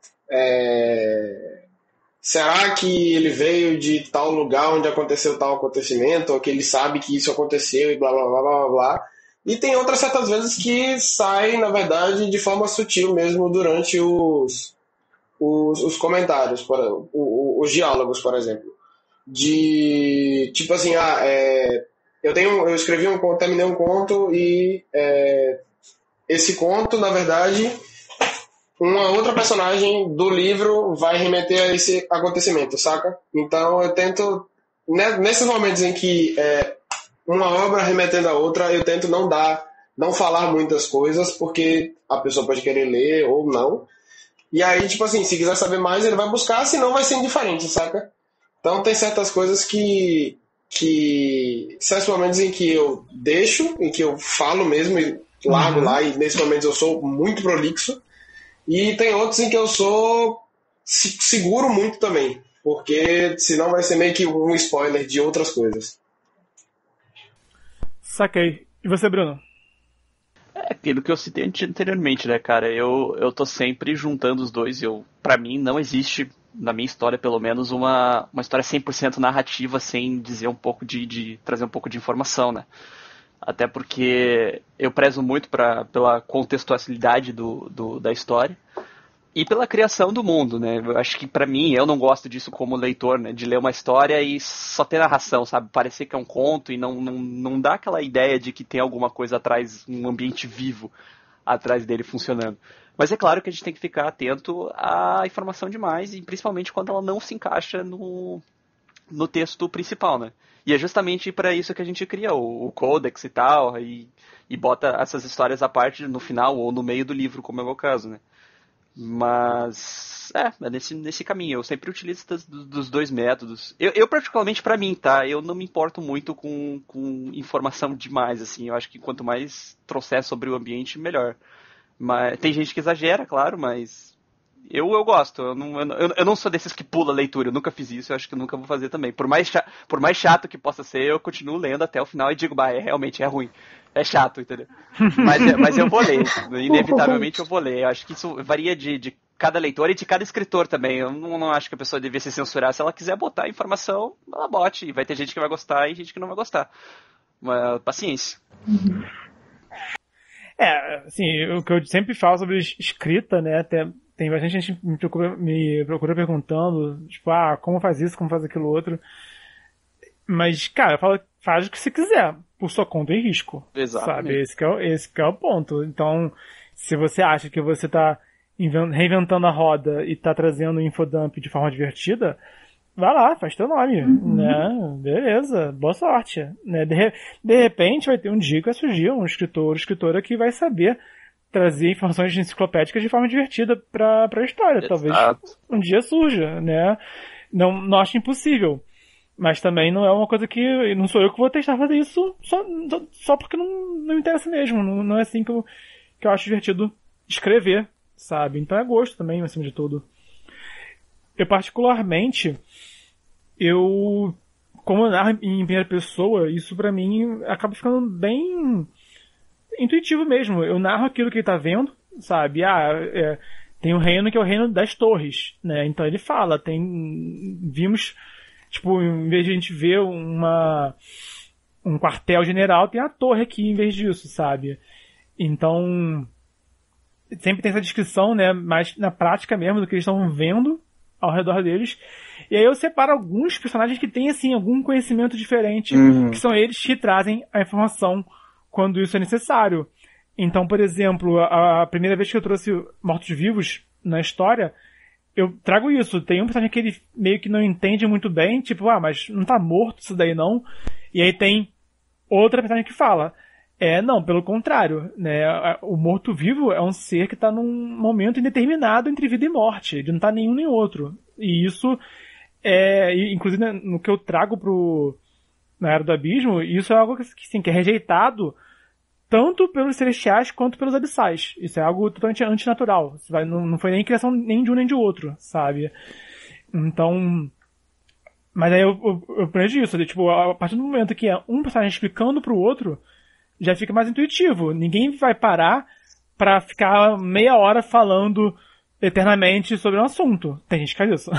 será que ele veio de tal lugar onde aconteceu tal acontecimento, ou que ele sabe que isso aconteceu e blá blá blá blá blá. E tem outras certas vezes que sai, na verdade, de forma sutil mesmo durante os comentários, os diálogos, por exemplo. De tipo assim, eu escrevi um conto, terminei um conto e esse conto, na verdade, uma outra personagem do livro vai remeter a esse acontecimento, saca? Então eu tento, nesses momentos em que uma obra remetendo a outra, eu tento não falar muitas coisas, porque a pessoa pode querer ler ou não. E aí, tipo assim, se quiser saber mais, ele vai buscar, senão vai ser indiferente, saca? Então tem certas coisas que certos momentos em que eu deixo, em que eu falo mesmo, e largo lá, e nesses momentos eu sou muito prolixo. E tem outros em que eu sou seguro muito também, porque senão vai ser meio que um spoiler de outras coisas. Saquei. E você, Bruno? Aquilo que eu citei anteriormente, né, cara? Eu tô sempre juntando os dois. Pra mim, não existe, na minha história, pelo menos, uma história 100% narrativa sem dizer um pouco trazer um pouco de informação, né? Até porque eu prezo muito pela contextualidade da história e pela criação do mundo, né? Eu acho que pra mim, eu não gosto disso como leitor, né? De ler uma história e só ter narração, sabe? Parecer que é um conto e não dá aquela ideia de que tem alguma coisa atrás, um ambiente vivo atrás dele funcionando. Mas é claro que a gente tem que ficar atento à informação demais, e principalmente quando ela não se encaixa no texto principal, né? E é justamente para isso que a gente cria o Codex e tal, e bota essas histórias à parte no final ou no meio do livro, como é o meu caso, né? Mas é nesse caminho. Eu sempre utilizo dos dois métodos. Eu particularmente, para mim, tá? Eu não me importo muito com informação demais, assim. Eu acho que quanto mais trouxer sobre o ambiente, melhor. Mas tem gente que exagera, claro, mas eu gosto. Eu não sou desses que pula a leitura. Eu nunca fiz isso. Eu acho que eu nunca vou fazer também. Por mais chato que possa ser, eu continuo lendo até o final e digo, realmente é ruim. É chato, entendeu? Mas eu vou ler. Inevitavelmente eu vou ler. Eu acho que isso varia de cada leitor e de cada escritor também. Eu não acho que a pessoa devia se censurar. Se ela quiser botar informação, ela bote. E vai ter gente que vai gostar e gente que não vai gostar. Mas, paciência. Assim, o que eu sempre falo sobre escrita, né? Tem bastante gente me procura perguntando, tipo, como faz isso, como faz aquilo outro. Mas, cara, faz o que você quiser, por sua conta e risco. Exatamente. Sabe? Esse que é o ponto. Então, se você acha que você tá reinventando a roda e tá trazendo infodump de forma divertida, vai lá, faz teu nome, né? Beleza, boa sorte. Né? De repente vai ter um dia que vai surgir um escritor ou escritora que vai saber trazer informações enciclopédicas de forma divertida pra história. Exato. Talvez um dia surja, né? Não acho impossível. Mas também não é uma coisa que... Não sou eu que vou testar fazer isso só porque não me interessa mesmo. Não é assim que eu acho divertido escrever, sabe? Então é gosto também, acima de tudo. Eu particularmente... Como eu narro em primeira pessoa, isso pra mim acaba ficando bem intuitivo mesmo. Eu narro aquilo que ele tá vendo, sabe? Tem um reino que é o reino das torres, né? Então ele fala, vimos... Tipo, em vez de a gente ver um quartel-general, tem a torre aqui em vez disso, sabe? Então, sempre tem essa descrição, né? Mas na prática mesmo, do que eles estão vendo ao redor deles. E aí eu separo alguns personagens que têm, assim, algum conhecimento diferente, que são eles que trazem a informação quando isso é necessário. Então, por exemplo, a primeira vez que eu trouxe Mortos-Vivos na história, eu trago isso. Tem um personagem que ele meio que não entende muito bem, tipo, mas não tá morto isso daí não. E aí tem outra personagem que fala, não, pelo contrário, né? O morto-vivo é um ser que tá num momento indeterminado entre vida e morte. Ele não tá nenhum nem outro. E isso inclusive no que eu trago na Era do Abismo, isso é algo que é rejeitado tanto pelos celestiais quanto pelos abissais. Isso é algo totalmente antinatural. Não foi nem criação nem de um nem de outro, sabe? Então... Mas aí eu prejo isso. Tipo, a partir do momento que é um personagem explicando pro outro, já fica mais intuitivo. Ninguém vai parar pra ficar meia hora falando eternamente sobre um assunto. Tem gente que faz isso.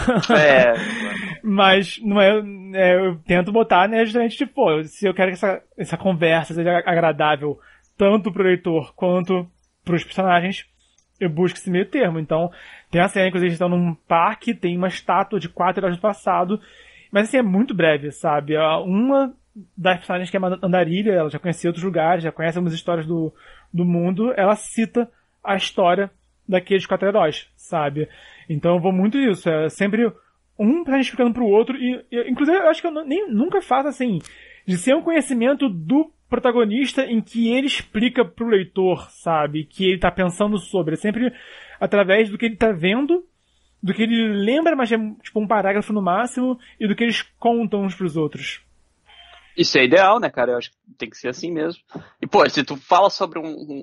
Mas não eu tento botar, né, justamente, tipo, se eu quero que essa conversa seja agradável tanto pro leitor quanto pros personagens, eu busco esse meio termo. Então, tem a cena que eles estão num parque, tem uma estátua de 4 heróis do passado, mas assim, é muito breve, sabe? Uma das personagens que é a Andarilha, ela já conhecia outros lugares, já conhece algumas histórias do mundo, ela cita a história daqueles 4 heróis, sabe? Então eu vou muito isso, é sempre um personagem explicando pro outro, e inclusive eu acho que eu nunca faço assim, de ser um conhecimento do protagonista em que ele explica pro leitor, sabe? Que ele tá pensando sobre. É sempre através do que ele tá vendo, do que ele lembra, mas é tipo um parágrafo no máximo, e do que eles contam uns pros outros. Isso é ideal, né, cara? Eu acho que tem que ser assim mesmo. E, pô, se tu fala sobre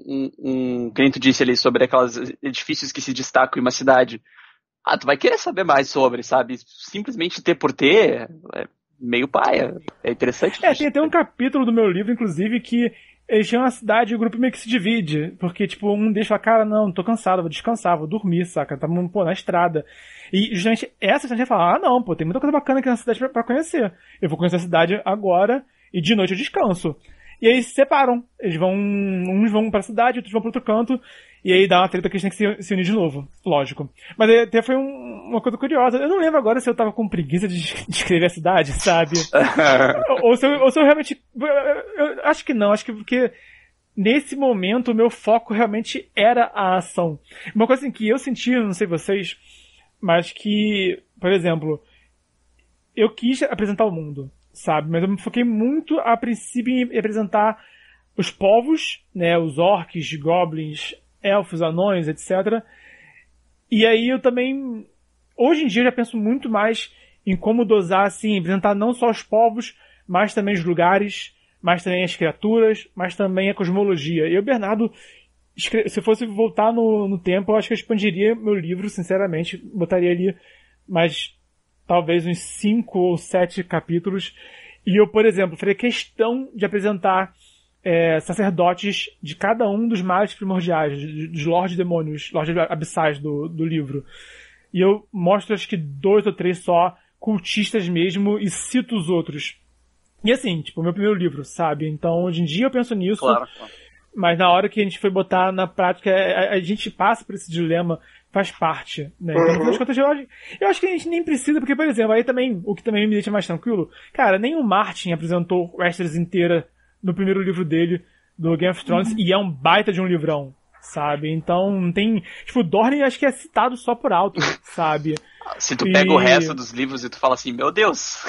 que nem tu disse ali, sobre aqueles edifícios que se destacam em uma cidade, tu vai querer saber mais sobre, sabe? Simplesmente ter por ter é meio paia. É interessante. Tem até um capítulo do meu livro, inclusive, que eles tinham uma cidade e o grupo meio que se divide. Porque, tipo, um deixa, cara, não, tô cansado, vou descansar, vou dormir, saca? Tá, na estrada. E, justamente, essa gente fala, não, pô, tem muita coisa bacana aqui na cidade pra conhecer. Eu vou conhecer a cidade agora e de noite eu descanso. E aí se separam. Uns vão pra cidade, outros vão pro outro canto. E aí dá uma treta que eles têm que se unir de novo. Lógico. Mas até foi uma coisa curiosa. Eu não lembro agora se eu tava com preguiça de escrever a cidade, sabe? ou se eu realmente... Eu acho que não. Acho que porque nesse momento o meu foco realmente era a ação. Uma coisa assim, que eu senti, não sei vocês, mas que, por exemplo, eu quis apresentar o mundo, sabe? Mas eu me foquei muito a princípio em apresentar os povos, né? Os orcs, goblins, elfos, anões, etc. E aí eu também, hoje em dia, eu já penso muito mais em como dosar, assim, apresentar não só os povos, mas também os lugares, mas também as criaturas, mas também a cosmologia. E o Bernardo, se fosse voltar no tempo, eu acho que eu expandiria meu livro, sinceramente, botaria ali mais, talvez uns 5 ou 7 capítulos. E eu, por exemplo, faria questão de apresentar sacerdotes de cada um dos males primordiais, dos lordes demônios, lordes abissais do livro. E eu mostro, acho que 2 ou 3 só, cultistas mesmo, e cito os outros. E assim, tipo, meu primeiro livro, sabe? Então, hoje em dia eu penso nisso, claro. Mas na hora que a gente foi botar na prática, a gente passa por esse dilema, faz parte, né? Então, no final das contas, eu acho que a gente nem precisa, porque, por exemplo, aí também, o que também me deixa mais tranquilo, cara, nem o Martin apresentou Westeros inteira no primeiro livro dele, do Game of Thrones, e é um baita de um livrão, sabe? Então, não tem... Tipo, o Dorne acho que é citado só por alto, sabe? Se tu pega o resto dos livros e tu fala assim, meu Deus...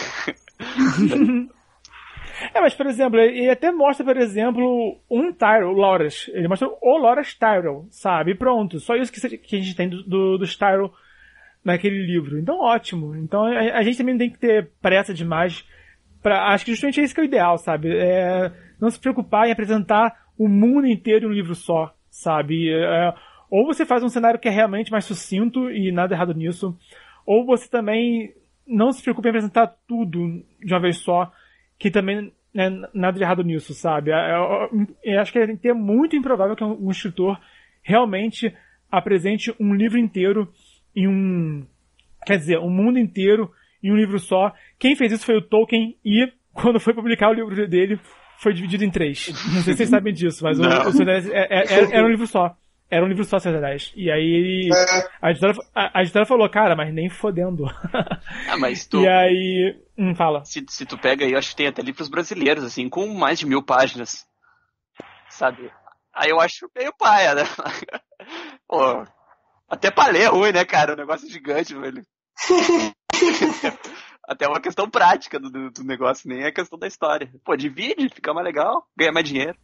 mas, por exemplo, ele até mostra, por exemplo, um Tyrell, o Loras. Ele mostra o Loras Tyrell, sabe? E pronto. Só isso que a gente tem dos Tyrell naquele livro. Então, ótimo. Então, a gente também não tem que ter pressa demais. Acho que justamente é isso que é o ideal, sabe? Não se preocupar em apresentar o mundo inteiro em um livro só, sabe? Ou você faz um cenário que é realmente mais sucinto e nada errado nisso. Ou você também não se preocupa em apresentar tudo de uma vez só, que também nada de errado nisso, sabe? Eu acho que é muito improvável que um escritor realmente apresente um livro inteiro um mundo inteiro em um livro só. Quem fez isso foi o Tolkien, e quando foi publicar o livro dele, foi dividido em 3. Não sei se vocês sabem disso, mas o Senhor dos Anéis era um livro só. Era um livro só, Senhor dos Anéis. E aí a editora falou, cara, mas nem fodendo. Mas tu... E aí... fala. Se tu pega aí, eu acho que tem até livros brasileiros, assim, com mais de 1000 páginas. Sabe? Aí eu acho meio paia, né? Pô, até pra ler é ruim, né, cara? O negócio é gigante, velho. Até uma questão prática do negócio, nem é questão da história. Pô, divide, fica mais legal, ganha mais dinheiro.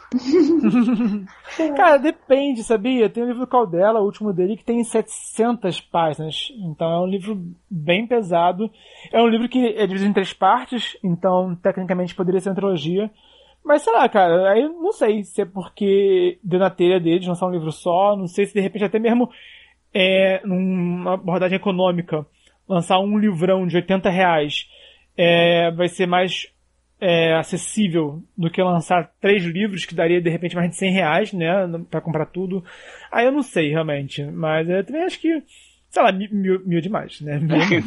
Cara, depende, sabia? Tem o livro Caldela, o último dele, que tem 700 páginas. Então é um livro bem pesado. É um livro que é dividido em 3 partes, então tecnicamente poderia ser uma trilogia. Mas sei lá, cara, aí não sei se é porque deu na telha dele de lançar um livro só, não sei se de repente até mesmo numa abordagem econômica, lançar um livrão de R$80 vai ser mais acessível do que lançar 3 livros que daria de repente mais de R$100, né, pra comprar tudo. Aí eu não sei realmente, mas eu também acho que, sei lá, mil demais, né?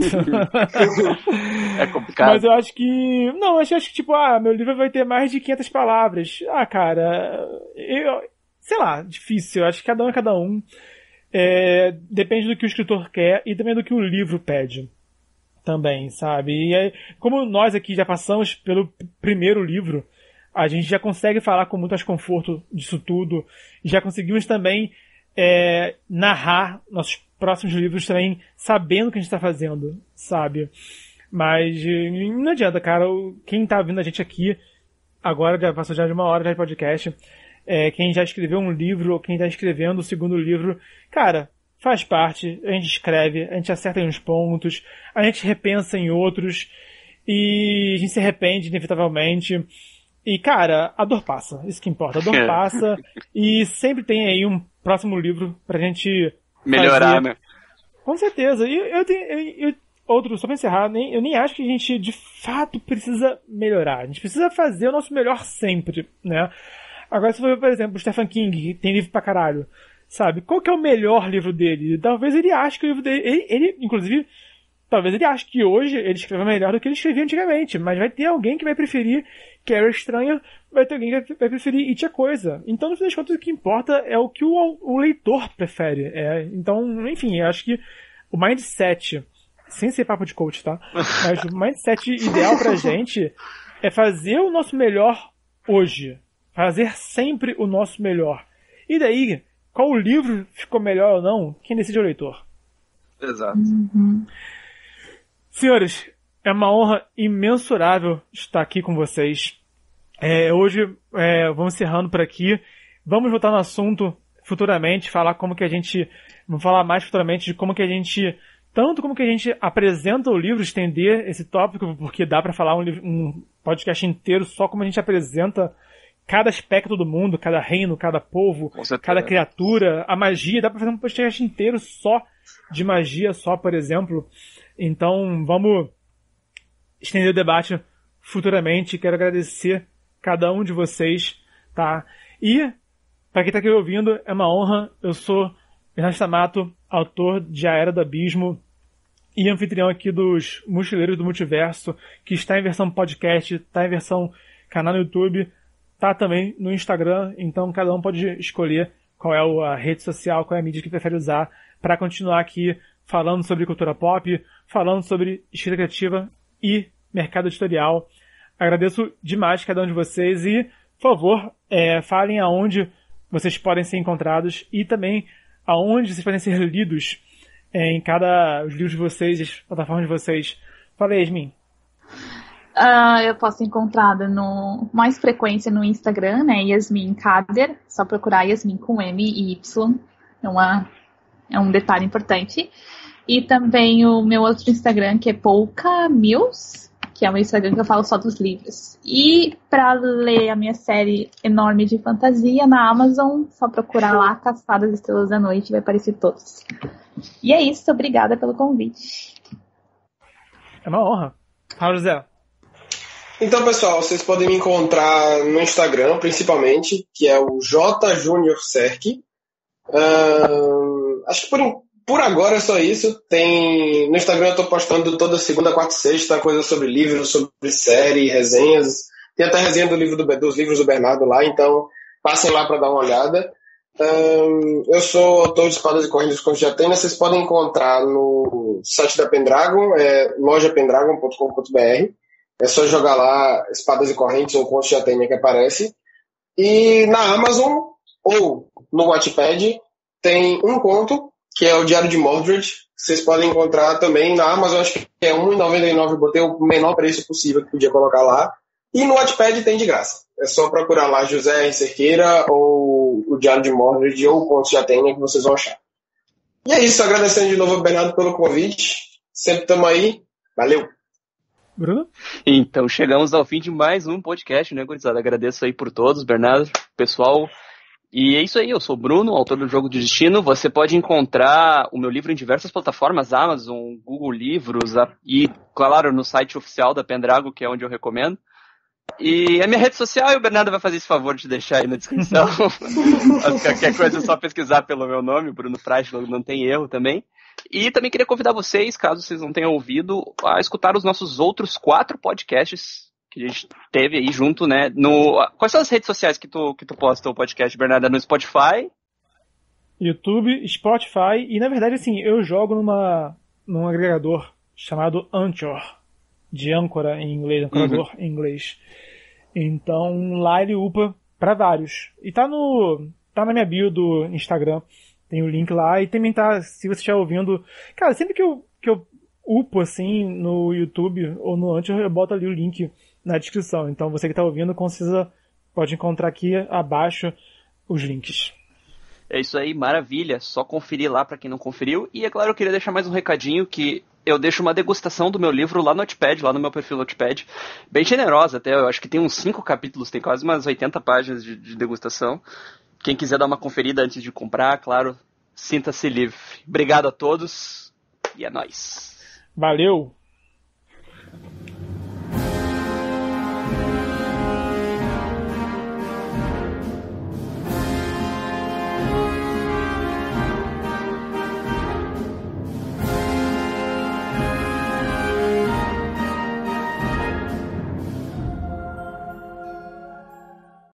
É complicado. Mas eu acho que, não, acho que tipo, meu livro vai ter mais de 500 palavras. Cara, sei lá, difícil, eu acho que cada um é cada um. Depende do que o escritor quer e também do que o livro pede também, sabe? E aí, como nós aqui já passamos pelo primeiro livro, a gente já consegue falar com muito mais conforto disso tudo, já conseguimos também narrar nossos próximos livros também sabendo o que a gente está fazendo, sabe? Mas não adianta, cara, quem tá ouvindo a gente aqui agora, já passou já de 1 hora de podcast, quem já escreveu um livro ou quem está escrevendo o segundo livro, cara, faz parte, a gente escreve, a gente acerta em uns pontos, a gente repensa em outros e a gente se arrepende inevitavelmente. E, cara, a dor passa, isso que importa, a dor passa e sempre tem aí um próximo livro pra gente melhorar, fazer. Né? Com certeza. E outro, só pra encerrar, eu nem acho que a gente de fato precisa melhorar, a gente precisa fazer o nosso melhor sempre, né? Agora, se for, por exemplo, o Stephen King, que tem livro pra caralho, sabe? Qual que é o melhor livro dele? Talvez ele ache que o livro dele... Ele inclusive, talvez ele ache que hoje ele escreve melhor do que ele escrevia antigamente, mas vai ter alguém que vai preferir Carrie Estranha, vai ter alguém que vai preferir It a Coisa. Então, no fim das contas, o que importa é o que o leitor prefere. Então, enfim, eu acho que o mindset, sem ser papo de coach, tá? Mas o mindset ideal pra gente é fazer o nosso melhor hoje. Fazer sempre o nosso melhor. E daí, qual o livro ficou melhor ou não, quem decide é o leitor. Exato. Uhum. Senhores, é uma honra imensurável estar aqui com vocês. Hoje, vamos encerrando por aqui. Vamos voltar no assunto futuramente, vamos falar mais futuramente de como que a gente, tanto como que a gente apresenta o livro, estender esse tópico, porque dá para falar um podcast inteiro só como a gente apresenta cada aspecto do mundo, cada reino, cada povo, cada criatura, a magia. Dá pra fazer um podcast inteiro só de magia, por exemplo. Então, vamos estender o debate futuramente. Quero agradecer cada um de vocês, tá? E, pra quem tá aqui ouvindo, é uma honra. Eu sou Bernardo Stamato, autor de A Era do Abismo e anfitrião aqui dos Mochileiros do Multiverso, que está em versão podcast, está em versão canal no YouTube, tá também no Instagram, então cada um pode escolher qual é a rede social, qual é a mídia que prefere usar para continuar aqui falando sobre cultura pop, falando sobre escrita criativa e mercado editorial. Agradeço demais cada um de vocês e, por favor, falem aonde vocês podem ser encontrados e também aonde vocês podem ser lidos em os livros de vocês, as plataformas de vocês. Fala aí, Yasmin. Eu posso encontrar mais frequência no Instagram, né? Yasmin Kader. Só procurar Yasmin com M e Y. É um detalhe importante. E também o meu outro Instagram, que é Pouca Mills, que é o meu Instagram que eu falo só dos livros. E para ler a minha série enorme de fantasia na Amazon, só procurar lá Caçadas das Estrelas da Noite, vai aparecer todos. E é isso, obrigada pelo convite. É uma honra. Fala, José. Então, pessoal, vocês podem me encontrar no Instagram, principalmente, que é o JJuniorCerc. Acho que por agora é só isso. No Instagram eu estou postando toda segunda, quarta e sexta coisa sobre livros, sobre série, resenhas. Tem até resenha dos livros do Bernardo lá, então passem lá para dar uma olhada. Eu sou autor de Espadas e Correntes com Jatena. Vocês podem encontrar no site da Pendragon, lojapendragon.com.br. É só jogar lá Espadas e Correntes ou Contos de Atênia que aparece. E na Amazon, ou no Wattpad, tem um conto, que é o Diário de Mordred. Vocês podem encontrar também na Amazon, acho que é R$1,99, eu botei o menor preço possível que podia colocar lá. E no Wattpad tem de graça. É só procurar lá José R. Cerqueira, ou o Diário de Mordred, ou o Contos de Atena, que vocês vão achar. E é isso, agradecendo de novo ao Bernardo pelo convite. Sempre estamos aí. Valeu! Bruno? Então chegamos ao fim de mais um podcast, né, gurizada? Agradeço aí por todos, Bernardo, pessoal. E é isso aí, eu sou o Bruno, autor do Jogo de Destino. Você pode encontrar o meu livro em diversas plataformas, Amazon, Google Livros e, claro, no site oficial da Pendragon, que é onde eu recomendo. E a minha rede social, e o Bernardo vai fazer esse favor de deixar aí na descrição. Qualquer coisa é só pesquisar pelo meu nome, Bruno Fraisch, não tem erro também. E também queria convidar vocês, caso vocês não tenham ouvido, a escutar os nossos outros 4 podcasts que a gente teve aí junto, né? Quais são as redes sociais que tu posta o podcast, Bernardo? No Spotify? YouTube, Spotify, e na verdade, assim, eu jogo num agregador chamado Anchor, de âncora em inglês, ancorador em inglês. Então, lá ele upa pra vários. E tá na minha bio do Instagram, tem o link lá, e também tá, se você estiver ouvindo... Cara, sempre que eu upo, assim, no YouTube ou no Anchor, eu boto ali o link na descrição. Então, você que tá ouvindo, pode encontrar aqui abaixo os links. É isso aí, maravilha. Só conferir lá pra quem não conferiu. E, é claro, eu queria deixar mais um recadinho que eu deixo uma degustação do meu livro lá no Wattpad, lá no meu perfil no Wattpad. Bem generosa até, eu acho que tem uns 5 capítulos, tem quase umas 80 páginas de degustação. Quem quiser dar uma conferida antes de comprar, claro, sinta-se livre. Obrigado a todos e é nóis. Valeu!